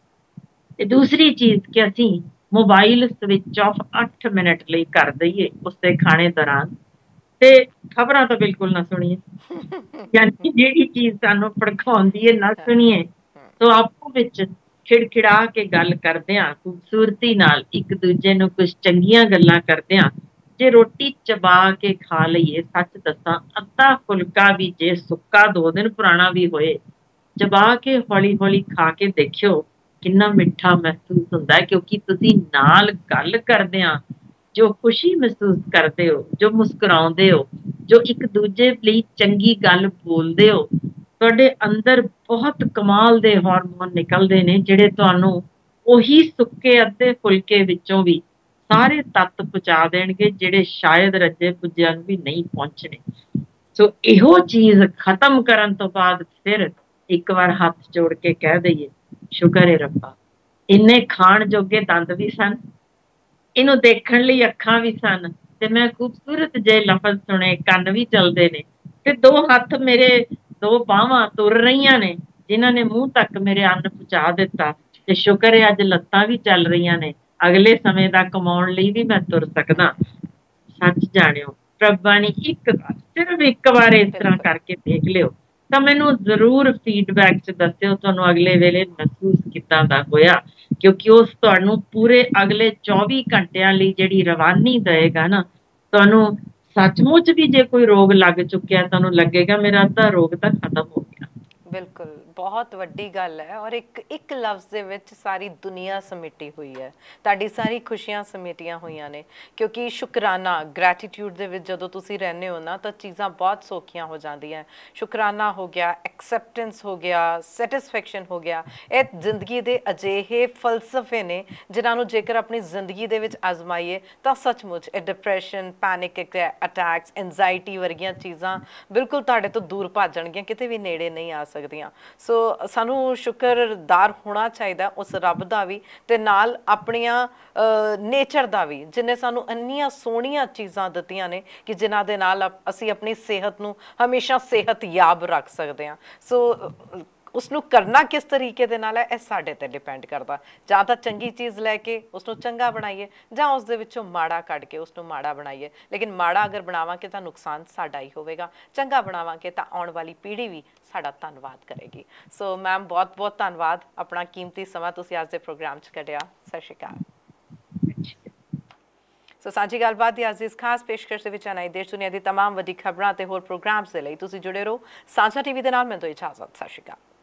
ते दूसरी चीज कि असी मोबाइल स्विच ऑफ अठ मिनट ਲਈ कर दईए उसके खाने दौरान, ते खबरां तो बिल्कुल ना सुनिए। यानी ਜਿਹੜੀ चीज सानू भड़काउंदी है ना सुनिए, तो आपो विच खिड़खिड़ा के गल करदियां खूबसूरती नाल एक दूजे नू कुछ चंगियां गल्लां करदियां जे रोटी चबा के खा लईए, सच दसां अद्धा फुलका भी जे सुक्का दो दिन पुराना भी होए, चबा के हौली हौली खा के देखियो कितना मिठा महसूस हुंदा है, क्योंकि तुसी नाल गल करदियां जो खुशी महसूस करते हो, जो मुस्कुराउंदे हो, जो एक दूजे ਲਈ ਚੰਗੀ ਗੱਲ ਬੋਲਦੇ ਹੋ, ਤੁਹਾਡੇ ਅੰਦਰ ਬਹੁਤ ਕਮਾਲ ਦੇ ਹਾਰਮੋਨ ਨਿਕਲਦੇ ਨੇ ਜਿਹੜੇ ਤੁਹਾਨੂੰ ਉਹੀ ਸੁੱਕੇ ਅੱਧੇ ਫੁਲਕੇ ਵਿੱਚੋਂ ਵੀ ਸਾਰੇ ਤੱਤ ਪਹੁੰਚਾ ਦੇਣਗੇ ਜਿਹੜੇ ਸ਼ਾਇਦ ਰੱਜੇ ਪੁੱਜਿਆਂ ਨੂੰ ਵੀ ਨਹੀਂ ਪਹੁੰਚਣੇ। ਸੋ ਇਹੋ ਚੀਜ਼ ਖਤਮ ਕਰਨ ਤੋਂ ਬਾਅਦ ਫਿਰ ਇੱਕ ਵਾਰ ਹੱਥ ਜੋੜ ਕੇ ਕਹਿ ਦਈਏ ਸ਼ੁਕਰ ਹੈ ਰੱਬਾ, ਇੰਨੇ ਖਾਣ ਜੋਗੇ ਦੰਦ ਵੀ ਸਨ, ਇਹਨੂੰ ਦੇਖਣ ਲਈ ਅੱਖਾਂ ਵੀ ਸਨ, ਤੇ ਮੈਂ ਖੂਬਸੂਰਤ ਜੇ ਲਫ਼ਜ਼ ਸੁਣੇ, ਕੰਨ ਵੀ ਚੱਲਦੇ ਨੇ, ਤੇ ਦੋ ਹੱਥ ਮੇਰੇ, ਦੋ ਬਾਹਾਂ ਤੁਰ ਰਹੀਆਂ ਨੇ ਜਿਨ੍ਹਾਂ ਨੇ ਮੂੰਹ ਤੱਕ ਮੇਰੇ ਅੰਨ ਪਹੁੰਚਾ ਦਿੱਤਾ, ਤੇ ਸ਼ੁਕਰ ਹੈ ਅੱਜ ਲੱਤਾਂ ਵੀ ਚੱਲ ਰਹੀਆਂ ਨੇ, ਅਗਲੇ ਸਮੇਂ ਦਾ ਕਮਾਉਣ ਲਈ ਵੀ ਮੈਂ ਤੁਰ ਸਕਦਾ। ਸੱਚ ਜਾਣਿਓ ਰੱਬਾ ਨੇ ਇੱਕ ਵਾਰ, ਸਿਰਫ ਇੱਕ ਵਾਰ ਇਸ ਤਰ੍ਹਾਂ ਕਰਕੇ ਦੇਖ ਲਿਓ ਤਾਂ ਮੈਨੂੰ ਜ਼ਰੂਰ ਫੀਡਬੈਕ 'ਚ ਦੱਸਿਓ ਤੁਹਾਨੂੰ ਅਗਲੇ ਵੇਲੇ ਮਹਿਸੂਸ ਕਿੱਦਾਂ ਦਾ ਹੋਇਆ, ਕਿਉਂਕਿ ਉਸ ਤੁਹਾਨੂੰ ਪੂਰੇ ਅਗਲੇ ਚੌਵੀ ਘੰਟਿਆਂ ਲਈ ਜਿਹੜੀ ਰਵਾਨੀ ਦੇਏਗਾ ਨਾ, ਤੁਹਾਨੂੰ ਸੱਚਮੁੱਚ ਵੀ ਜੇ ਕੋਈ ਰੋਗ ਲੱਗ ਚੁੱਕਿਆ ਤੁਹਾਨੂੰ ਲੱਗੇਗਾ ਮੇਰਾ ਅੱਧਾ ਰੋਗ ਤਾਂ ਖਤਮ ਹੋ ਗਿਆ। बिल्कुल बहुत वड्डी गल है और एक एक लफ्ज़ दे विच सारी दुनिया समेटी हुई है, तुहाडी सारी खुशियां समेटियां हुई ने, क्योंकि शुकराना ग्रैटिट्यूड दे विच जदों तुसीं रहंदे हो ना तो चीज़ां बहुत सौखियां हो जांदियां। शुकराना हो गया, एक्सैप्टेंस हो गया, सैटिस्फैक्शन हो गया, ये जिंदगी दे अजिहे फलसफे ने जिन्हां नूं जेकर अपनी जिंदगी दे विच आजमाईए तो सचमुच ये डिप्रैशन, पैनिक अटैक्स, एनजाइटी वर्गियां चीज़ां बिल्कुल तुहाडे तो दूर भज जाणगीआं, किते भी नेड़े नहीं आ सकदियां। सो सानू शुक्रदार होना चाहिए उस रब का भी, ते नाल अपनियां नेचर का भी जिन्हें सानू इन्नियां सोहणियां चीज़ां दित्तियां ने कि जिन्हां दे नाल असीं अपनी सेहत नू हमेशा सेहतयाब रख सकते हैं। सो उसनू करना किस तरीके दे नाल है यह साडे ते डिपेंड करता, जां तां चंगी चीज़ लैके उसनू चंगा बनाइए जां उस दे विचों माड़ा कढ के उसनू माड़ा बनाइए, लेकिन माड़ा अगर बनावांगे तां नुकसान साडा ही होवेगा, चंगा बनावांगे तां आउण वाली पीढ़ी भी साडा धन्नवाद करेगी। सो मैम बहुत बहुत धन्नवाद, अपना कीमती समा तुसीं अज दे प्रोग्राम च कढिया। सत श्री अकाल। सो साझी गलबात दी अज इस खास पेशकश दे विच आनाई देश दुनिया दी तमाम वड्डी खबरां ते होर प्रोग्राम्स दे लई तुसीं जुड़े रहो साझा टीवी दे नाल। मैं तो इजाजत, सत श्री अकाल।